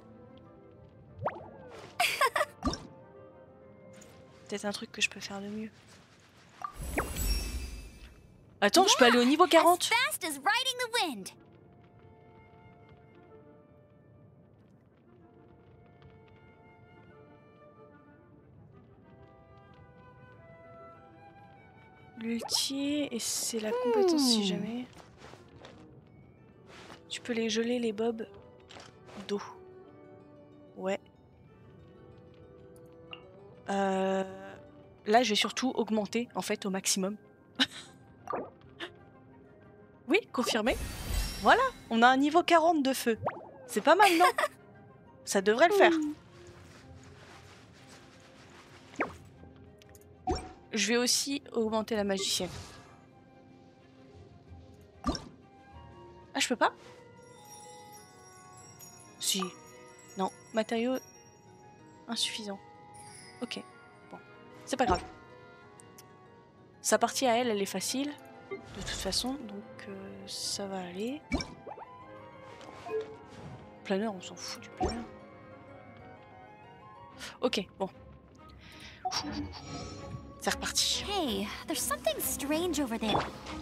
Peut-être un truc que je peux faire de mieux. Attends, je peux aller au niveau 40. As fast as riding the wind. L'ulti, et c'est la compétence si jamais. Tu peux les geler, les bobs d'eau. Ouais. Là, je vais surtout augmenter, en fait, au maximum. Oui, confirmé. Voilà, on a un niveau 40 de feu. C'est pas mal, non? Ça devrait le faire. Je vais aussi augmenter la magicienne. Ah, je peux pas? Si. Non, matériaux insuffisants. Ok, bon. C'est pas grave. Sa partie à elle, elle est facile. De toute façon, donc ça va aller. planeur, on s'en fout du planeur. Ok, bon. C'est reparti. Hey, there's something strange over there.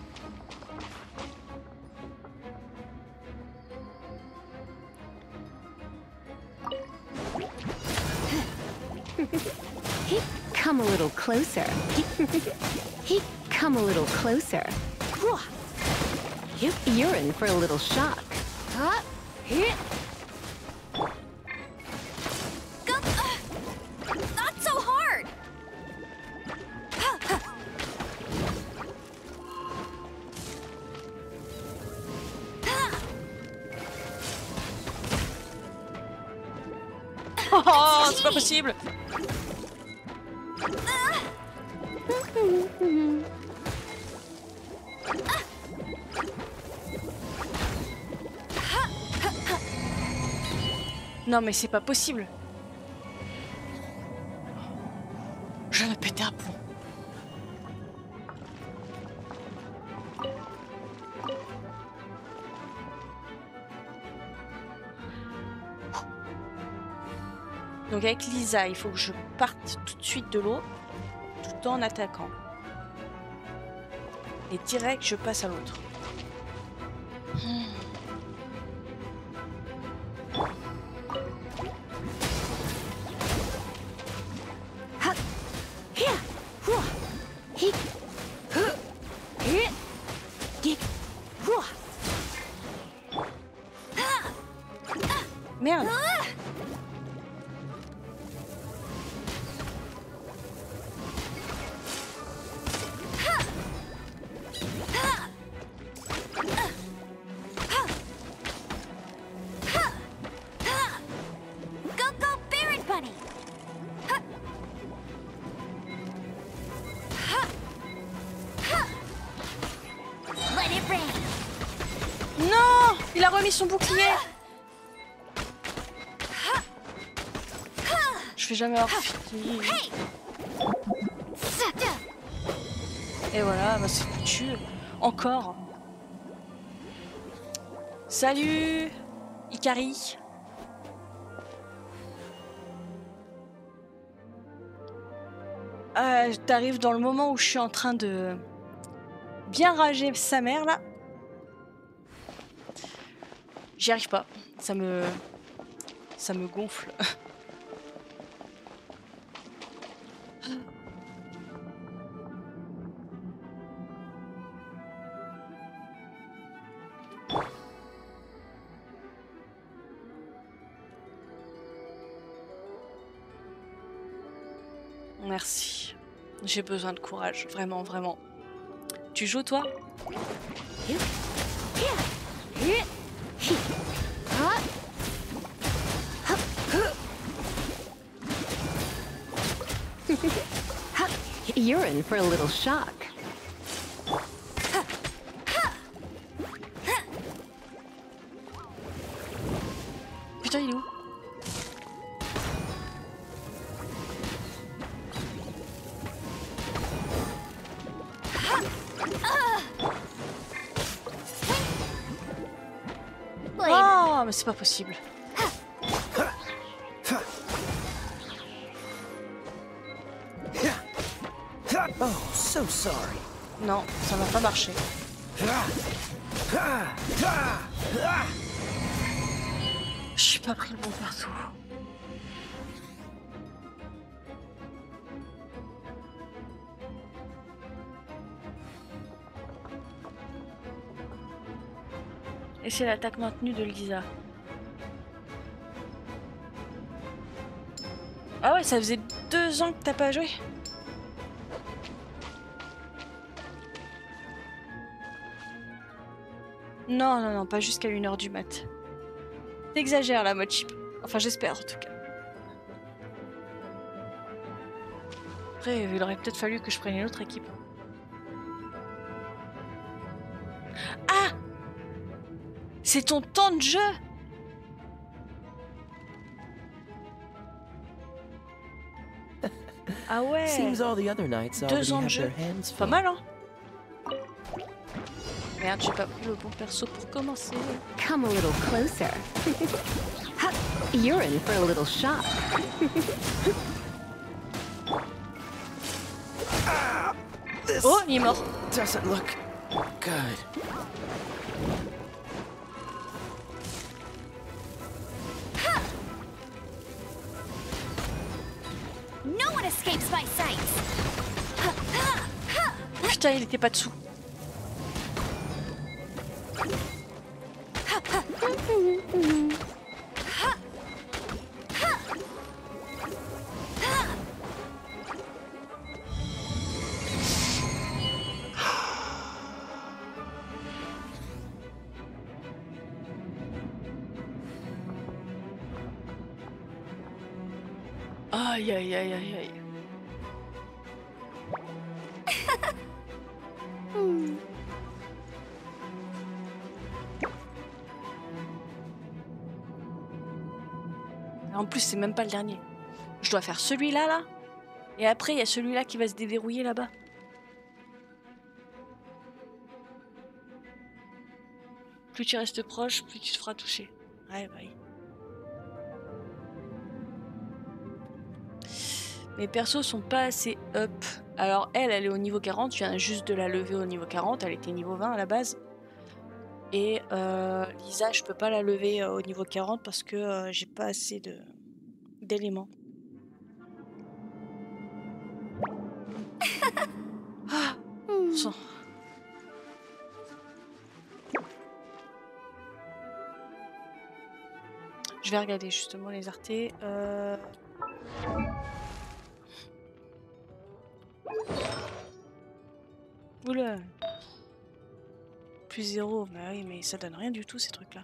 Come a little closer. Come a little closer. You're in for a little shock. Not so hard. Oh, c'est pas possible. Non mais c'est pas possible. Je vais péter un plomb. Donc avec Lisa, il faut que je parte tout de suite de l'eau, tout en attaquant. Et direct, je passe à l'autre. Merde. Non, il a remis son bouclier. Je vais jamais avoir fini. Et voilà, bah c'est foutu. Encore. Salut, Ikari. T'arrives dans le moment où je suis en train de bien rager sa mère là. J'y arrive pas. Ça me gonfle. Merci. J'ai besoin de courage, vraiment, vraiment. Tu joues toi? You're in for a little shock. Putain, il est où? Oh, mais c'est pas possible. Oh, so sorry. Non, ça va pas marcher. J'ai pas pris le bon perso. Et c'est l'attaque maintenue de Lisa. Ah ouais, ça faisait 2 ans que t'as pas joué? Non, non, non, pas jusqu'à 1h du mat. T'exagères là, mode chip. Enfin, j'espère en tout cas. Après, il aurait peut-être fallu que je prenne une autre équipe. Ah! C'est ton temps de jeu! Ah ouais! Seems all the other knights 2 already ans de have jeu. their hands Pas full. mal, hein? merde, j'ai pas pris le bon perso pour commencer. Come a little closer. Ha, you're in for a little shock. This Oh, il est mort. doesn't look good. No one escapes my sights. Putain, il était pas dessous. Aïe aïe aïe aïe aïe. En plus, c'est même pas le dernier. Je dois faire celui-là, là. Et après, il y a celui-là qui va se déverrouiller là-bas. Plus tu restes proche, plus tu te feras toucher. Ouais, bah oui. Mes persos sont pas assez up. Alors elle est au niveau 40, je viens juste de la lever au niveau 40, elle était niveau 20 à la base. Et Lisa, je peux pas la lever au niveau 40 parce que j'ai pas assez d'éléments. Ah, sang. Je vais regarder justement les artés. Oula. Plus 0, bah oui, mais ça donne rien du tout ces trucs-là.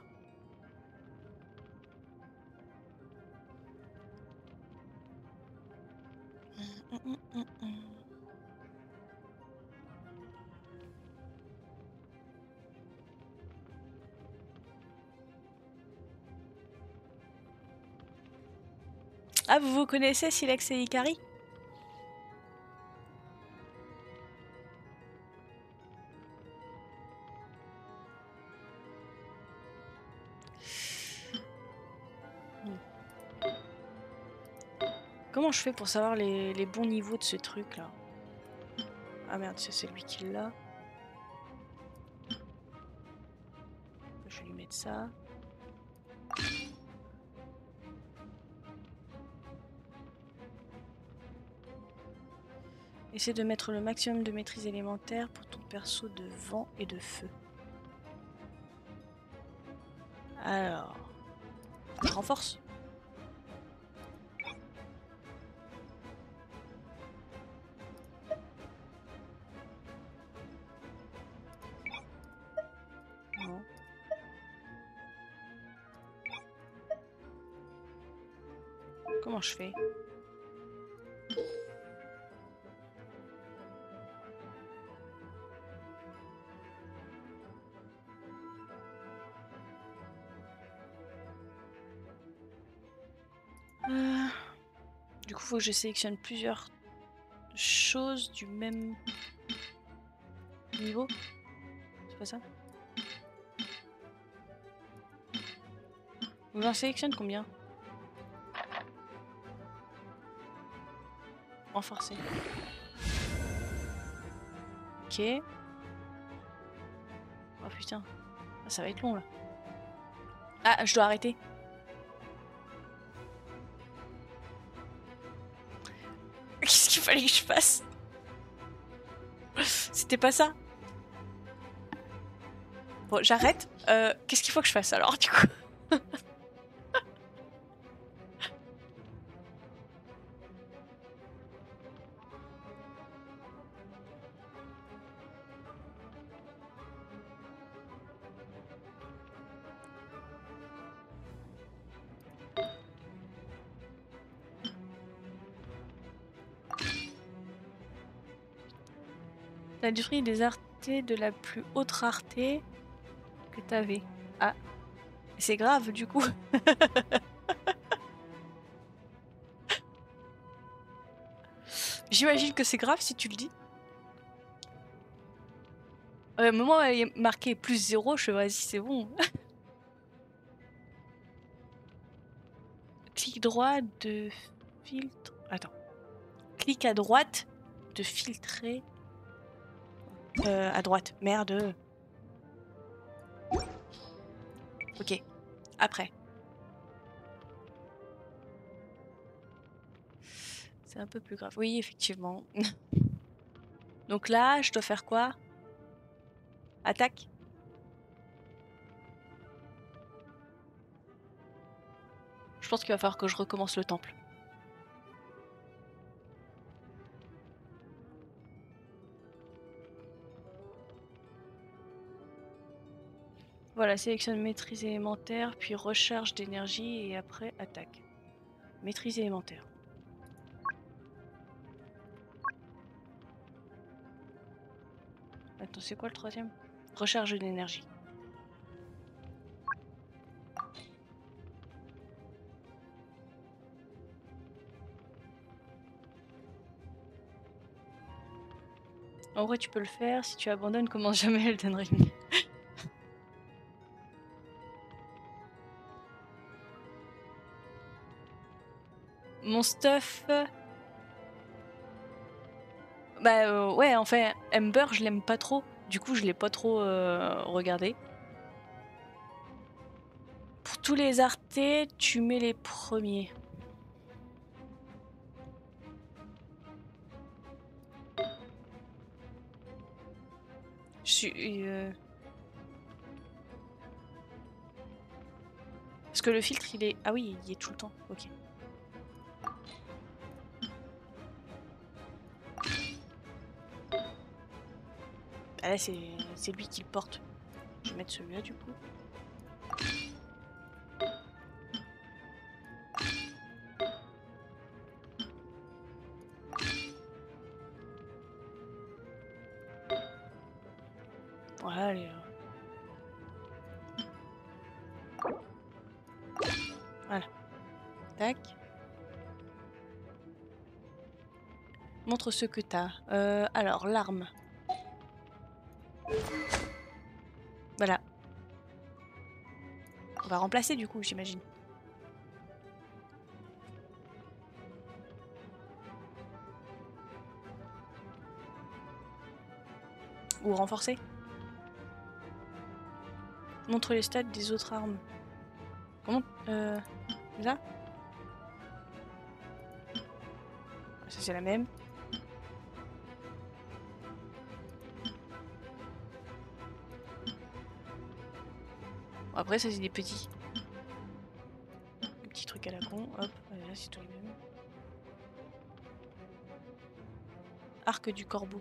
Ah, vous connaissez Silex et Ikari? Comment je fais pour savoir les bons niveaux de ce truc là? Ah merde, c'est lui qui l'a. Je vais lui mettre ça. Essaie de mettre le maximum de maîtrise élémentaire pour ton perso de vent et de feu. Alors, je renforce. Non. Comment je fais? Du coup, faut que je sélectionne plusieurs choses du même niveau. C'est pas ça? On en sélectionne combien? Renforcer. Ok. Oh putain. Ah, ça va être long là. Ah, je dois arrêter. Qu'est-ce qu'il fallait que je fasse? C'était pas ça? Bon, j'arrête. Qu'est-ce qu'il faut que je fasse alors, du coup? La durée des artés de la plus haute rareté que t'avais. Ah, c'est grave du coup. J'imagine que c'est grave si tu le dis. Mais moi, il est marqué plus 0, je fais vas-y, c'est bon. Clic droit de filtre. Attends. Clic à droite de filtrer. À droite. Merde. Ok. Après. C'est un peu plus grave. Oui, effectivement. Donc là, je dois faire quoi? Attaque? Je pense qu'il va falloir que je recommence le temple. Voilà, sélectionne maîtrise élémentaire, puis recharge d'énergie et après attaque. Maîtrise élémentaire. Attends, c'est quoi le troisième? Recharge d'énergie. En vrai, tu peux le faire. Si tu abandonnes, commence jamais Elden Ring. Mon stuff... Bah ouais, enfin, Ember, je l'aime pas trop. Du coup, je l'ai pas trop regardé. Pour tous les artés, tu mets les premiers. Je suis... Parce que le filtre, il est... Ah oui, il est tout le temps. Ok. Ah là, c'est lui qui le porte. Je vais mettre celui-là, du coup. Voilà, allez. Voilà. Tac. Montre ce que t'as. Alors, l'arme. Voilà. On va remplacer du coup, j'imagine. Ou renforcer. Montre les stats des autres armes. Comment là? Ça c'est la même. Bon, après ça c'est des petits. Des petits trucs à la con. Hop, là c'est tout les mêmes. Arc du corbeau.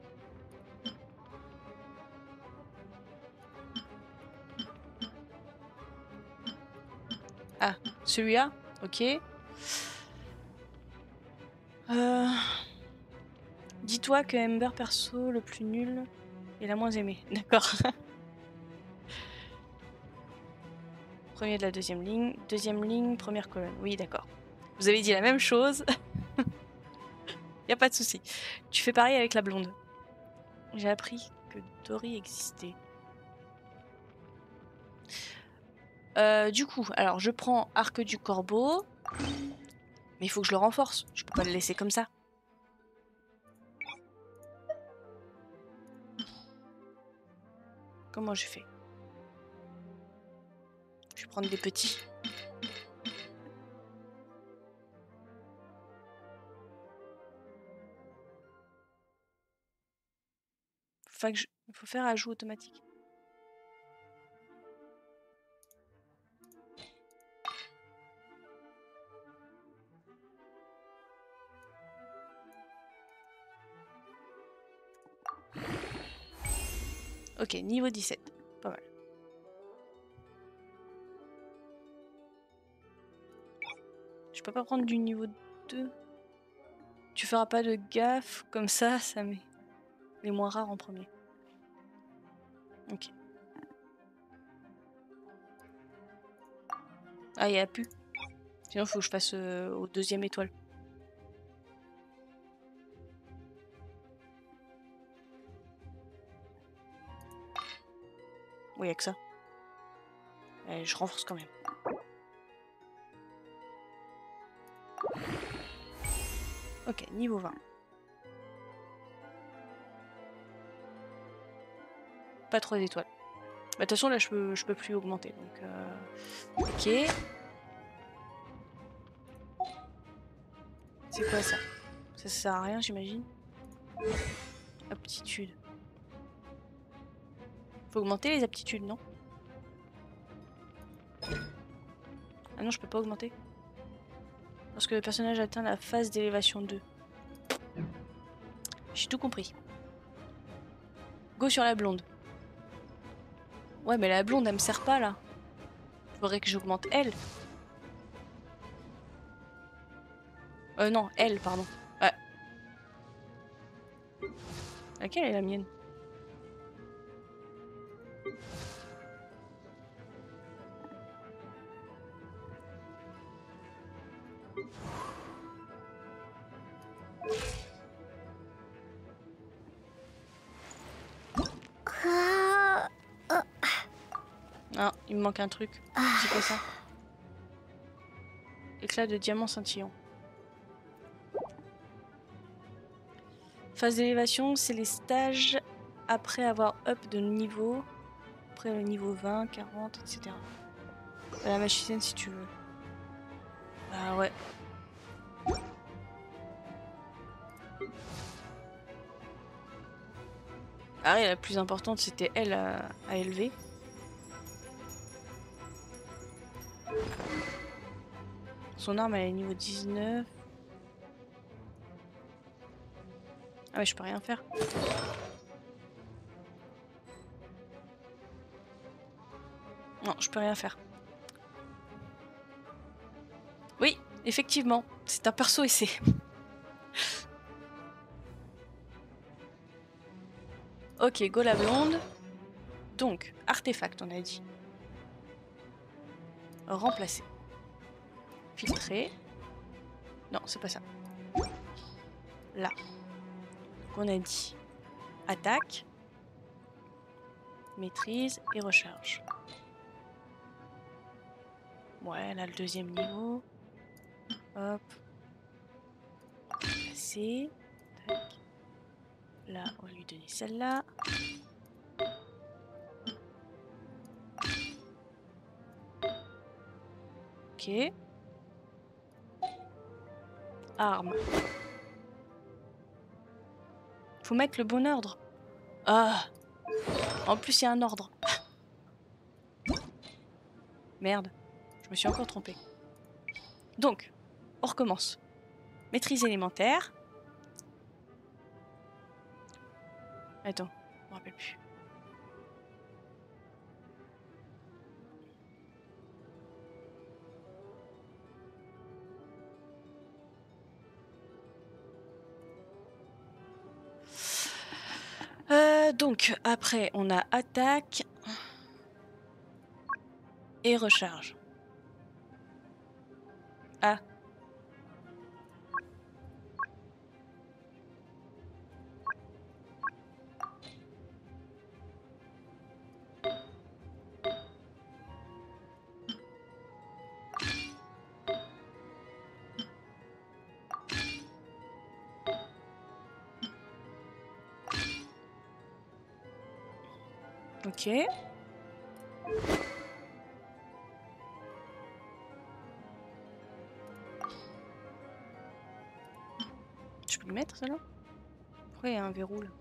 Ah, celui-là? Ok. Dis-toi que Ember perso le plus nul est la moins aimée. D'accord. Premier de la deuxième ligne, première colonne. Oui, d'accord. Vous avez dit la même chose. Y a pas de souci. Tu fais pareil avec la blonde. J'ai appris que Dory existait. Du coup, alors je prends arc du corbeau. Mais il faut que je le renforce. Je peux pas le laisser comme ça. Comment je fais? Je vais prendre des petits. Faut faire ajout automatique. Ok, niveau 17. Pas mal. Je peux pas prendre du niveau 2. Tu feras pas de gaffe, comme ça met les moins rares en premier. Ok. Ah, il y a plus. Sinon, faut que je fasse au deuxième étoile. Oui, y'a que ça. Et je renforce quand même. Ok, niveau 20. Pas 3 étoiles. Bah, de toute façon, là, je peux plus augmenter. Donc, ok. C'est quoi ça? Ça sert à rien, j'imagine. Aptitude. Faut augmenter les aptitudes, non? Ah non, je peux pas augmenter. Lorsque le personnage atteint la phase d'élévation 2. J'ai tout compris. Go sur la blonde. Ouais, mais la blonde, elle me sert pas, là. Faudrait que j'augmente elle. Non, elle, pardon. Ouais. Laquelle est la mienne? Ah, il me manque un truc. C'est quoi ça? Éclat de diamant scintillant. Phase d'élévation, c'est les stages après avoir up de niveau. Après le niveau 20, 40, etc. La machine si tu veux. Ah ouais. Ah ouais, la plus importante c'était elle à élever. Son arme elle est niveau 19. Ah ouais, je peux rien faire. Non, je peux rien faire. Oui, effectivement, c'est un perso essai. Ok, go la blonde. Donc, artefact, on a dit. Remplacer. Filtrer. Non, c'est pas ça. Là. Donc on a dit attaque, maîtrise et recharge. Ouais, là le deuxième niveau. Hop. Passer. Tac. Là, on va lui donner celle-là. Ok. Arme. Faut mettre le bon ordre. Ah. En plus, il y a un ordre. Merde. Je me suis encore trompée. Donc, on recommence. Maîtrise élémentaire. Attends, je me rappelle plus. Donc, après, on a attaque et recharge. Ah. Ok. Je peux le mettre, ça là? Pourquoi il y a un verrou là?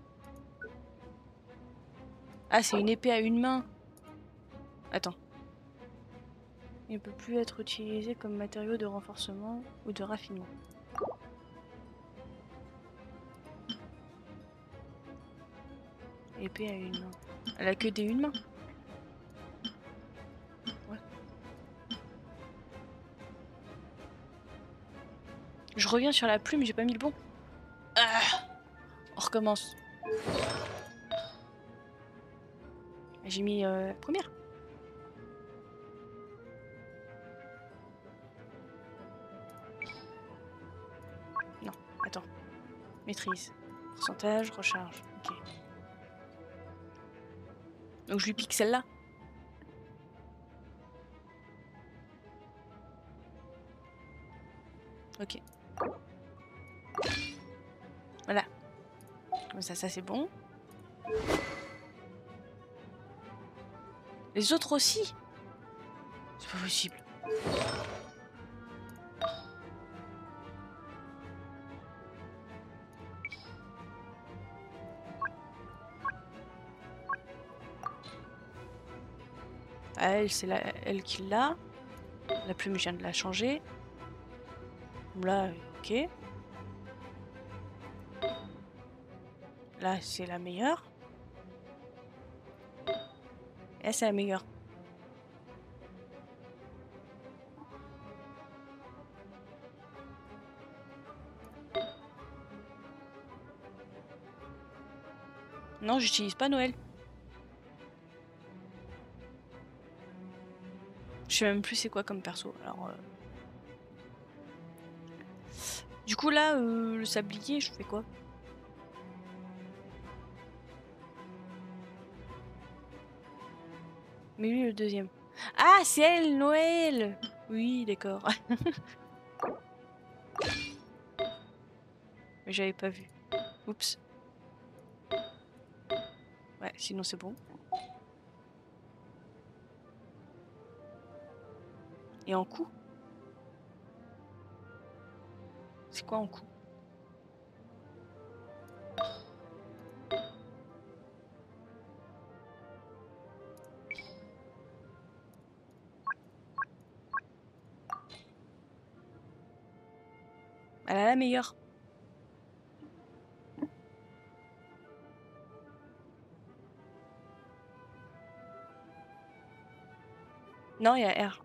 Ah, c'est une épée à une main. Attends. Il ne peut plus être utilisé comme matériau de renforcement ou de raffinement. Épée à une main. Elle a que des une main. Ouais. Je reviens sur la plume, j'ai pas mis le bon. Ah, on recommence. J'ai mis première. Non, attends. Maîtrise. Pourcentage, recharge. Ok. Donc je lui pique celle-là. Ok. Voilà. Comme ça c'est bon. Les autres aussi? C'est pas possible. Ah, elle, c'est elle qui l'a. La plume, je viens de la changer. Là, ok. Là, c'est la meilleure. Et là, c'est la meilleure. Non, j'utilise pas Noël. Je sais même plus c'est quoi comme perso. Alors, du coup là, le sablier, je fais quoi? Mais lui, le deuxième. Ah, c'est elle, Noël! Oui, d'accord. Mais j'avais pas vu. Oups. Ouais, sinon c'est bon. Et en coup? C'est quoi en coup? Elle a la meilleure. Non, il y a R.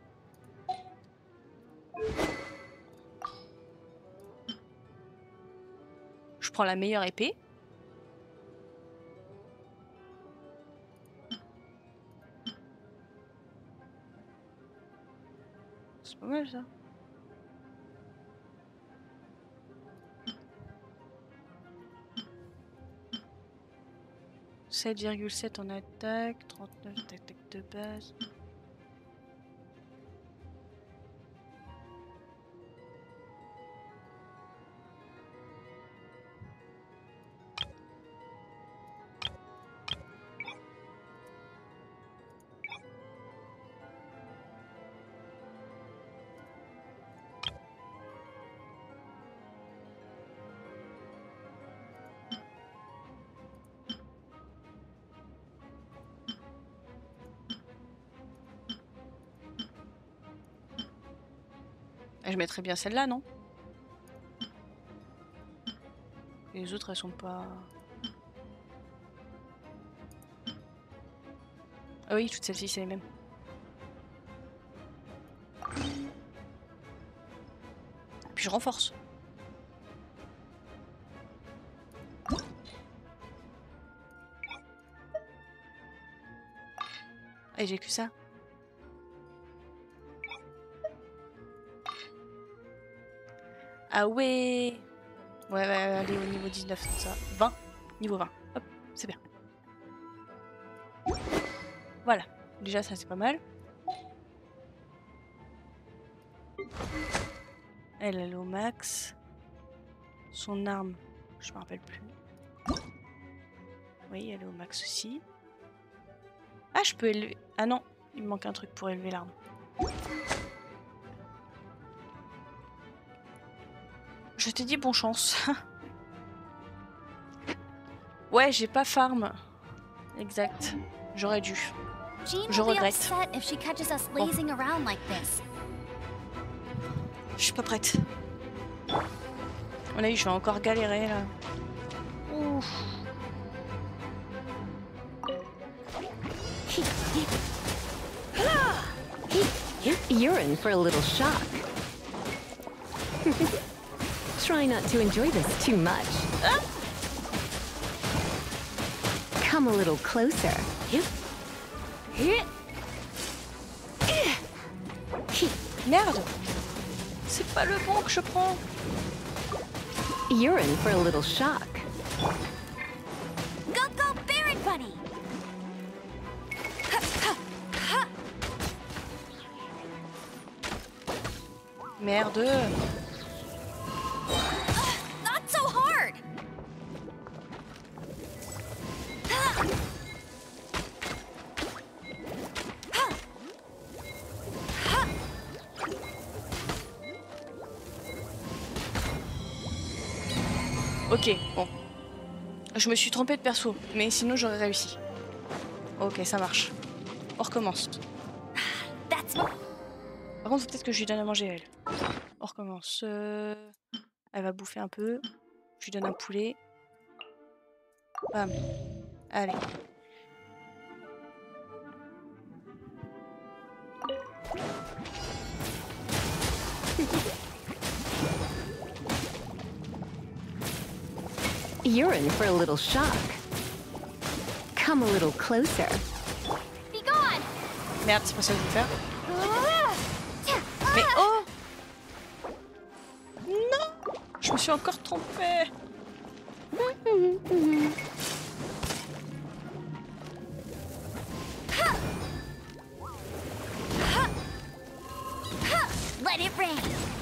Je prends la meilleure épée. C'est pas mal ça. « 7,7 en attaque, 39 d'attaque de base. » Je mettrais bien celle-là, non? Et les autres, elles sont pas... Ah oui, toutes celles-ci, c'est les mêmes. Puis je renforce. Et j'ai que ça. Ah ouais. Ouais, aller au niveau 19, comme ça. 20. Niveau 20. Hop, c'est bien. Voilà. Déjà, ça, c'est pas mal. Elle est au max. Son arme, je me rappelle plus. Oui, elle est au max aussi. Ah, je peux élever... Ah non, il me manque un truc pour élever l'arme. Je t'ai dit bon chance. Ouais, j'ai pas farm. Exact. J'aurais dû. Je regrette. Bon. Je suis pas prête. On a vu, je vais encore galérer là. Ouf. You're in for a little shock. Try not to enjoy this too much. Come a little closer. Merde! C'est pas le bon que je prends. You're in for a little shock. Go, go, Barret Bunny! Merde! Ok, bon. Je me suis trompée de perso, mais sinon j'aurais réussi. Ok, ça marche. On recommence. Par contre, peut-être que je lui donne à manger à elle. On recommence. Elle va bouffer un peu. Je lui donne un poulet. Bam. Allez. You're in for a little shock. Come a little closer. Be gone! Merde, c'est pas ça que je veux faire. Mais oh! Non! Je me suis encore trompée. Let it rain!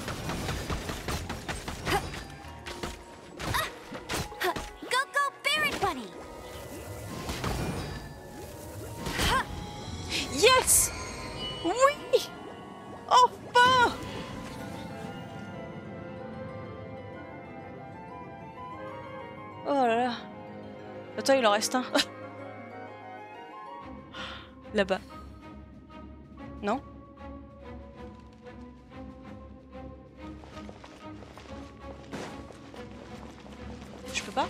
Go, go, Barret Bunny! Yes! Oui! Enfin! Oh là là. Attends, il en reste un. Là-bas. Non? Je peux pas?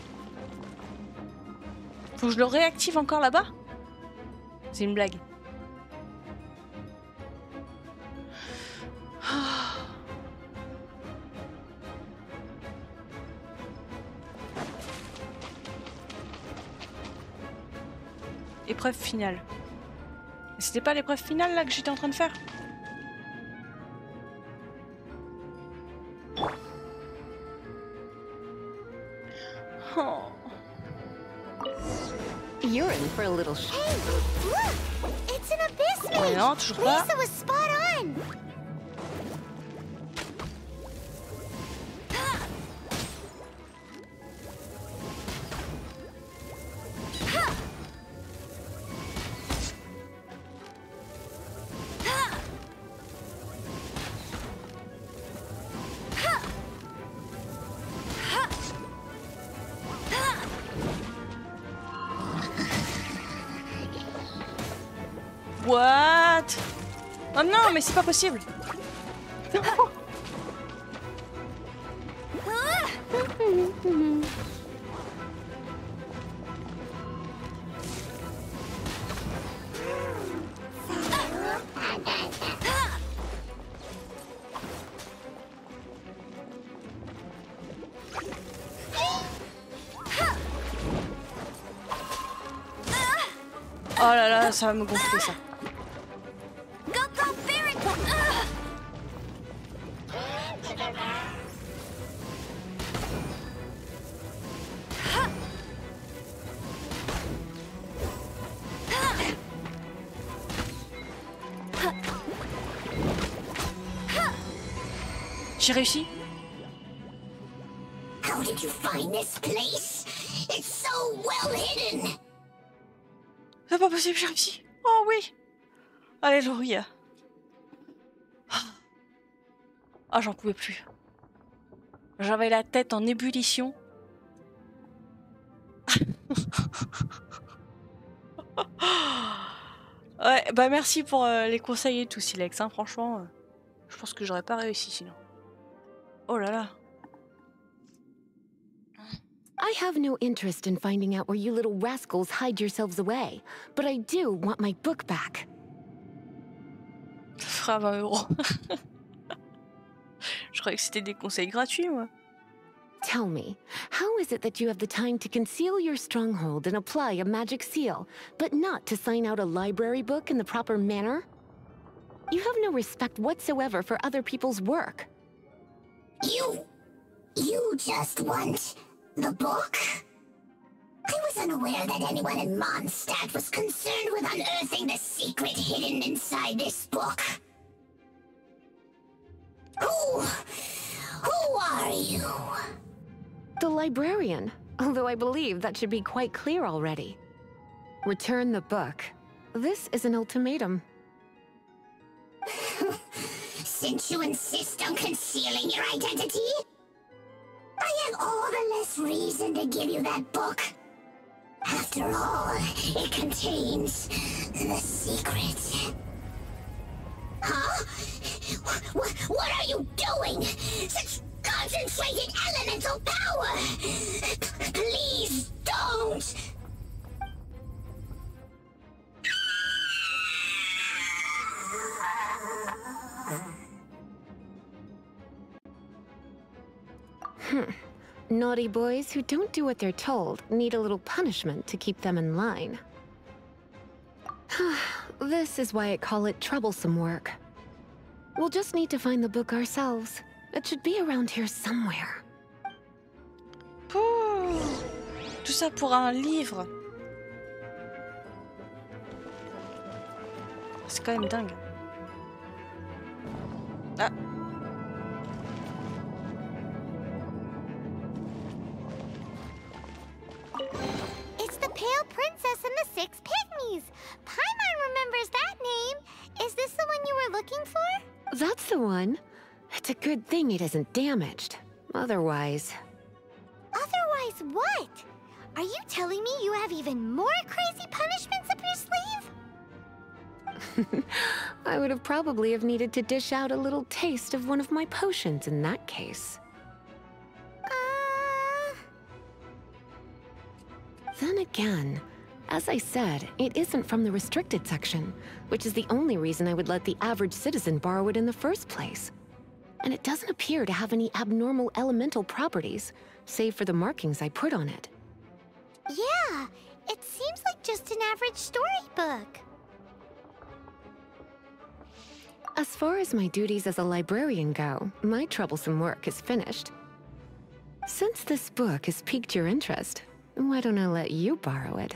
Faut que je le réactive encore là-bas? C'est une blague. Épreuve finale. C'était pas l'épreuve finale là que j'étais en train de faire? Oh. You're in for a little shock. Hey, look! It's an abyss mage! Ouais, non, toujours pas. Lisa was spot on! What? Oh non, mais c'est pas possible. Oh là là, ça va me gonfler ça. Go, go, Barret Bunny! J'ai réussi? How did you find this place? It's so well hidden! C'est pas possible, j'ai réussi. Oh oui. Alléluia. Ah, j'en pouvais plus. J'avais la tête en ébullition. Ouais, bah merci pour les conseils et tout, Silex. Hein, franchement, je pense que j'aurais pas réussi sinon. Oh là là. I have no interest in finding out where you little rascals hide yourselves away, but I do want my book back. Ça fera 20 €. Je croyais que c'était des conseils gratuits, moi. Tell me, how is it that you have the time to conceal your stronghold and apply a magic seal, but not to sign out a library book in the proper manner? You have no respect whatsoever for other people's work. You just want the book? I was unaware that anyone in Mondstadt was concerned with unearthing the secret hidden inside this book. Who are you? The librarian, although I believe that should be quite clear already. Return the book. This is an ultimatum. Since you insist on concealing your identity, I have all the less reason to give you that book. After all, it contains the secret. Huh? What are you doing? Such concentrated elemental power! Please don't! Naughty boys who don't do what they're told need a little punishment to keep them in line. This is why I call it troublesome work. We'll just need to find the book ourselves. It should be around here somewhere. Pouh. Tout ça pour un livre. C'est quand même dingue. Ah. It's the Pale Princess and the Six Pygmies. Paimon remembers that name. Is this the one you were looking for? That's the one. It's a good thing it isn't damaged. Otherwise... Otherwise what? Are you telling me you have even more crazy punishments up your sleeve? I would have probably have needed to dish out a little taste of one of my potions in that case. Then again, as I said, it isn't from the restricted section, which is the only reason I would let the average citizen borrow it in the first place. And it doesn't appear to have any abnormal elemental properties, save for the markings I put on it. Yeah, it seems like just an average storybook. As far as my duties as a librarian go, my troublesome work is finished. Since this book has piqued your interest, why don't I let you borrow it?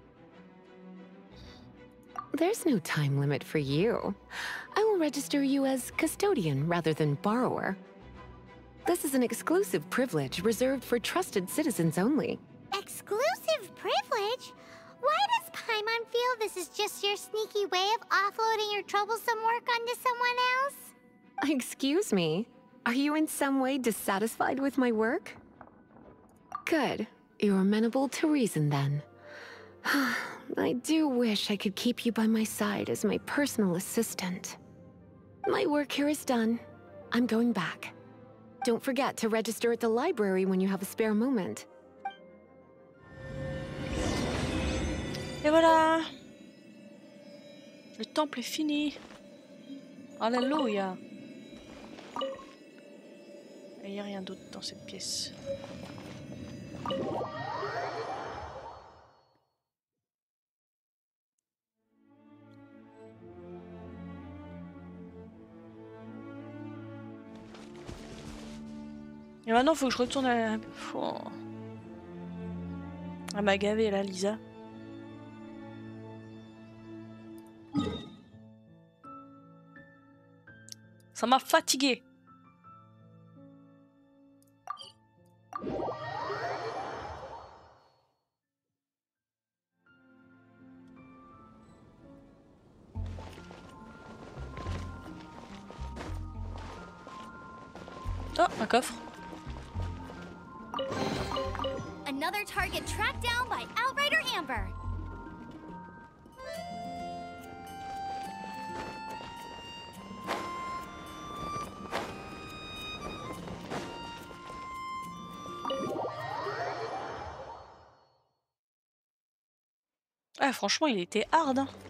There's no time limit for you. I will register you as custodian rather than borrower. This is an exclusive privilege reserved for trusted citizens only. Exclusive privilege? Why does Paimon feel this is just your sneaky way of offloading your troublesome work onto someone else? Excuse me, are you in some way dissatisfied with my work? Good. You're amenable to reason then. I do wish I could keep you by my side as my personal assistant. My work here is done. I'm going back. Don't forget to register at the library when you have a spare moment. Et voilà. Le temple est fini. Alléluia. Il n'y a rien d'autre dans cette pièce. Et maintenant, faut que je retourne à... Elle m'a gavé là, Lisa. Ça m'a fatigué. Oh, un coffre. Another target tracked down by Outrider Amber. Ah, franchement, il était hard, hein.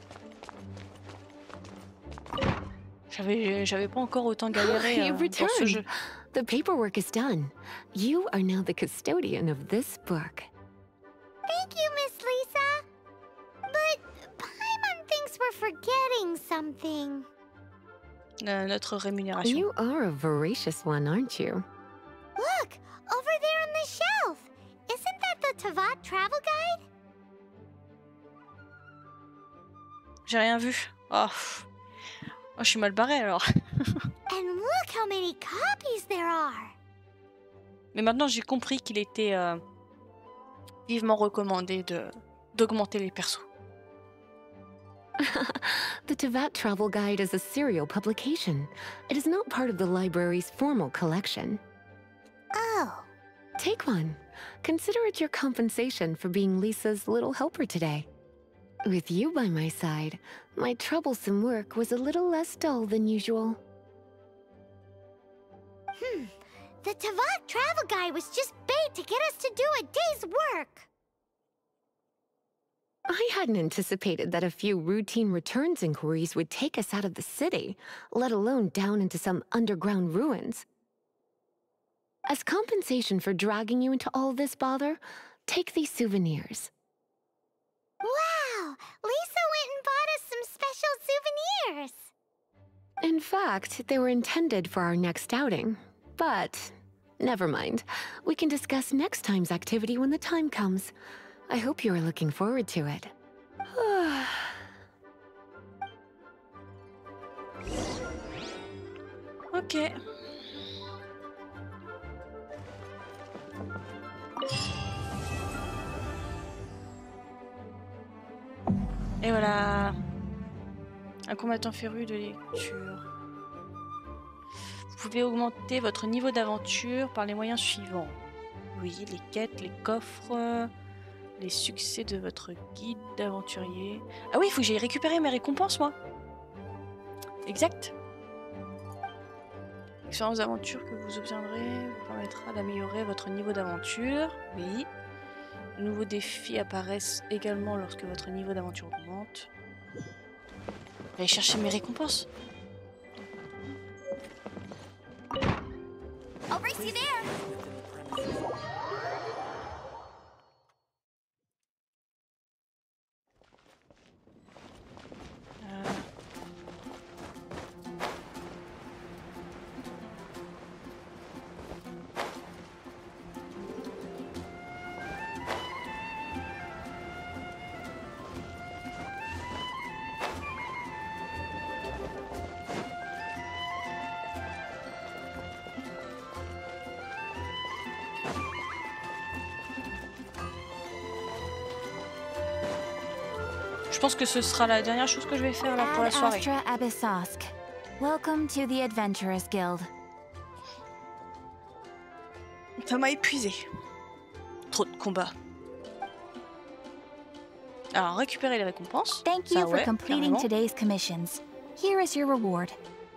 J'avais pas encore autant galéré You've dans ce jeu. returned. The paperwork is done. You are now the custodian of this book. Thank you, Miss Lisa. But Paimon thinks we're forgetting something. Notre rémunération. You are a voracious one, aren't you? Look, over there on the shelf. Isn't that the Teyvat travel guide? J'ai rien vu. Oh. Oh, je suis mal barré alors. And look how many copies there are. Mais maintenant j'ai compris qu'il était vivement recommandé d'augmenter les persos. The Teyvat Travel Guide is a serial publication. It is not part of the library's formal collection. Oh. Take one. consider it your compensation for being Lisa's little helper today. With you by my side, my troublesome work was a little less dull than usual. The Tavok travel guy was just bait to get us to do a day's work. I hadn't anticipated that a few routine returns inquiries would take us out of the city, let alone down into some underground ruins. As compensation for dragging you into all this bother, take these souvenirs. Wow! Lisa went and bought us some special souvenirs. In fact, they were intended for our next outing. But never mind. We can discuss next time's activity when the time comes. I hope you are looking forward to it. Ok. Et voilà. Un combattant féru de lecture. Vous pouvez augmenter votre niveau d'aventure par les moyens suivants. Oui, les quêtes, les coffres, les succès de votre guide d'aventurier. Ah oui, il faut que j'aille récupérer mes récompenses, moi. Exact. L'expérience d'aventure que vous obtiendrez vous permettra d'améliorer votre niveau d'aventure. Oui. De nouveaux défis apparaissent également lorsque votre niveau d'aventure augmente. Je vais aller chercher mes récompenses. I'll race you there. Je pense que ce sera la dernière chose que je vais faire là pour la soirée. Ad Astra Abyssosque. Welcome to the Adventurers Guild. Ça m'a épuisé. Trop de combats. Alors, récupérer les récompenses. Thank you Ça, for ouais, completing carrément. today's commissions. Here is your reward.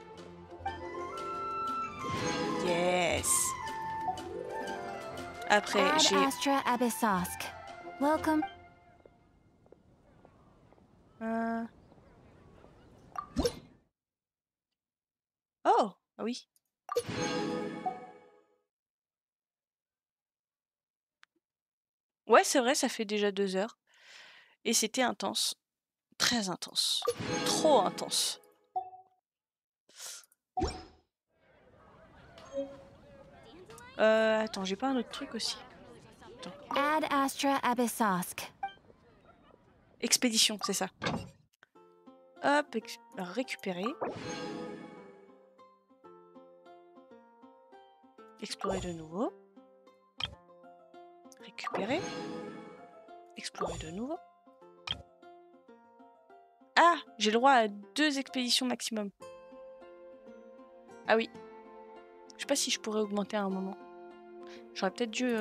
Yes. Après, Ad j'ai... Astra Abyssosque. Welcome. Oh, ah oui. Ouais, c'est vrai, ça fait déjà 2 heures. Et c'était intense. Très intense. Trop intense. Attends, j'ai pas un autre truc aussi. Ad Astra Abyssosque. Expédition, c'est ça. Hop, récupérer. Explorer de nouveau. Récupérer. Explorer de nouveau. Ah, j'ai le droit à 2 expéditions maximum. Ah oui. Je sais pas si je pourrais augmenter à un moment. J'aurais peut-être dû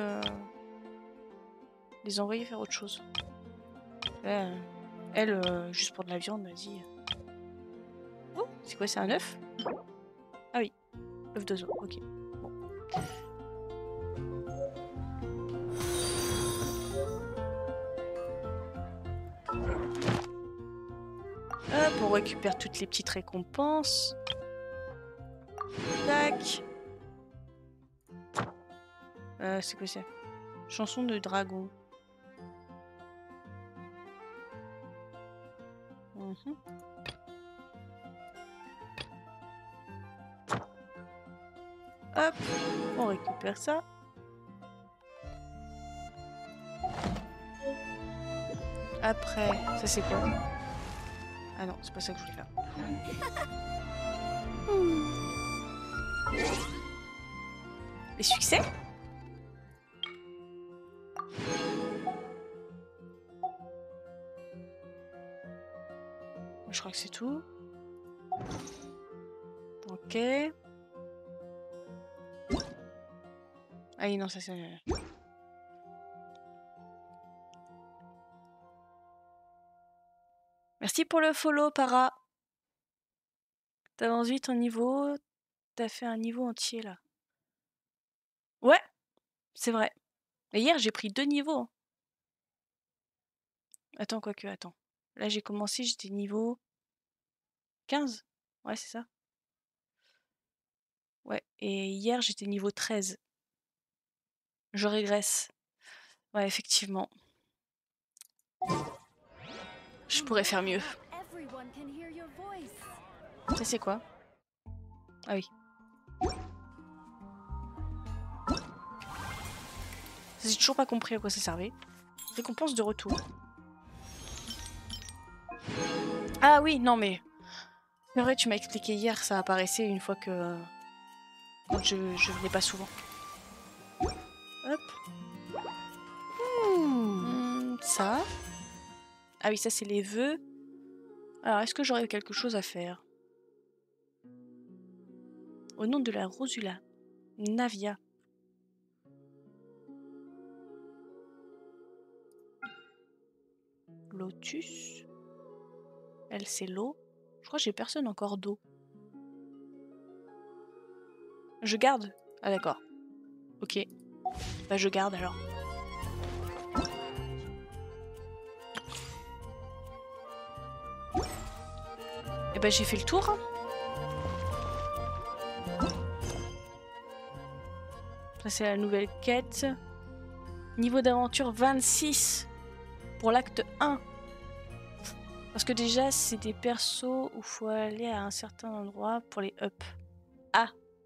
les envoyer faire autre chose. Là, elle, juste pour de la viande, vas-y. Oh, c'est quoi, c'est un œuf? Ah oui, œuf d'oiseau, ok. Bon. Hop, on récupère toutes les petites récompenses. Tac. C'est quoi ça? Chanson de dragon. Hop, on récupère ça. Après, ça c'est quoi? Ah non, c'est pas ça que je voulais faire. Les succès? Je crois que c'est tout. Ok. Ah oui, non, ça c'est... Merci pour le follow, Para. T'avances vite en niveau. T'as fait un niveau entier là. Ouais, c'est vrai. Mais hier, j'ai pris 2 niveaux, hein. Attends, quoique, attends. Là, j'ai commencé, j'étais niveau 15. Ouais, c'est ça. Ouais, et hier, j'étais niveau 13. Je régresse. Ouais, effectivement. Je pourrais faire mieux. Ça, c'est quoi? Ah oui. J'ai toujours pas compris à quoi ça servait. Récompense de retour. Ah oui, non mais... C'est vrai, tu m'as expliqué hier, ça apparaissait une fois que... Quand je venais pas souvent. Hop. Ça. Ah oui, ça c'est les vœux. Alors, est-ce que j'aurais quelque chose à faire? Au nom de la Rosula. Navia. Lotus. Elle, c'est l'eau. Je crois que j'ai personne encore d'eau. Je garde? Ah d'accord. Ok. Bah je garde alors. Et bah j'ai fait le tour. Ça c'est la nouvelle quête. Niveau d'aventure 26 pour l'acte 1. Parce que déjà c'est des persos où il faut aller à un certain endroit pour les up. Ah.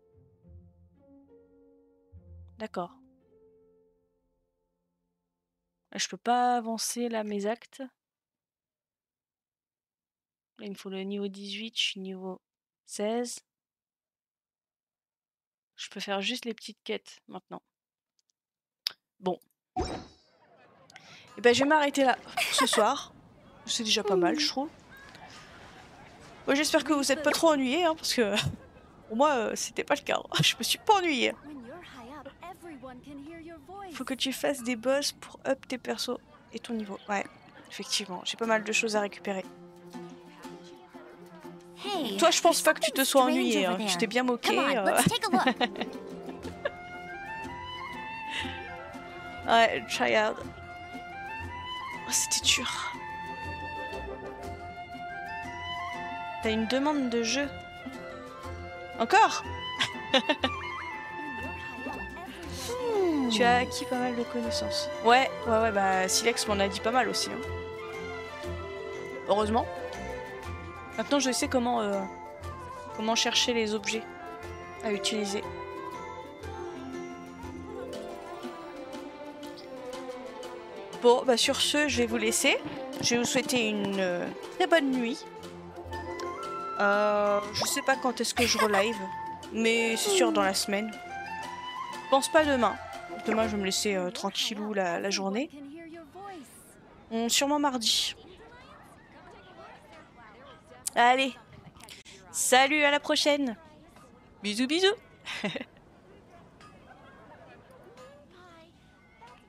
D'accord. Je peux pas avancer là mes actes. Là, il me faut le niveau 18, je suis niveau 16. Je peux faire juste les petites quêtes maintenant. Bon. Et ben je vais m'arrêter là pour ce soir. C'est déjà pas mal, je trouve. Bon, j'espère que vous êtes pas trop ennuyés, hein, parce que pour moi, c'était pas le cas. Je me suis pas ennuyée. Faut que tu fasses des boss pour up tes persos et ton niveau. Ouais, effectivement, j'ai pas mal de choses à récupérer. Toi, je pense pas que tu te sois ennuyé, hein. Tu t'es bien moqué. Ouais, Triad. Oh, c'était dur. T'as une demande de jeu. Encore? Tu as acquis pas mal de connaissances. Ouais, bah Silex m'en a dit pas mal aussi. Hein. Heureusement. Maintenant je sais comment chercher les objets à utiliser. Bon, bah sur ce, je vais vous laisser. Je vais vous souhaiter une très bonne nuit. Je sais pas quand est-ce que je relive, mais c'est sûr dans la semaine. Je pense pas demain. Demain, je vais me laisser tranquillou la journée. Sûrement mardi. Allez, salut, à la prochaine. Bisous, bisous.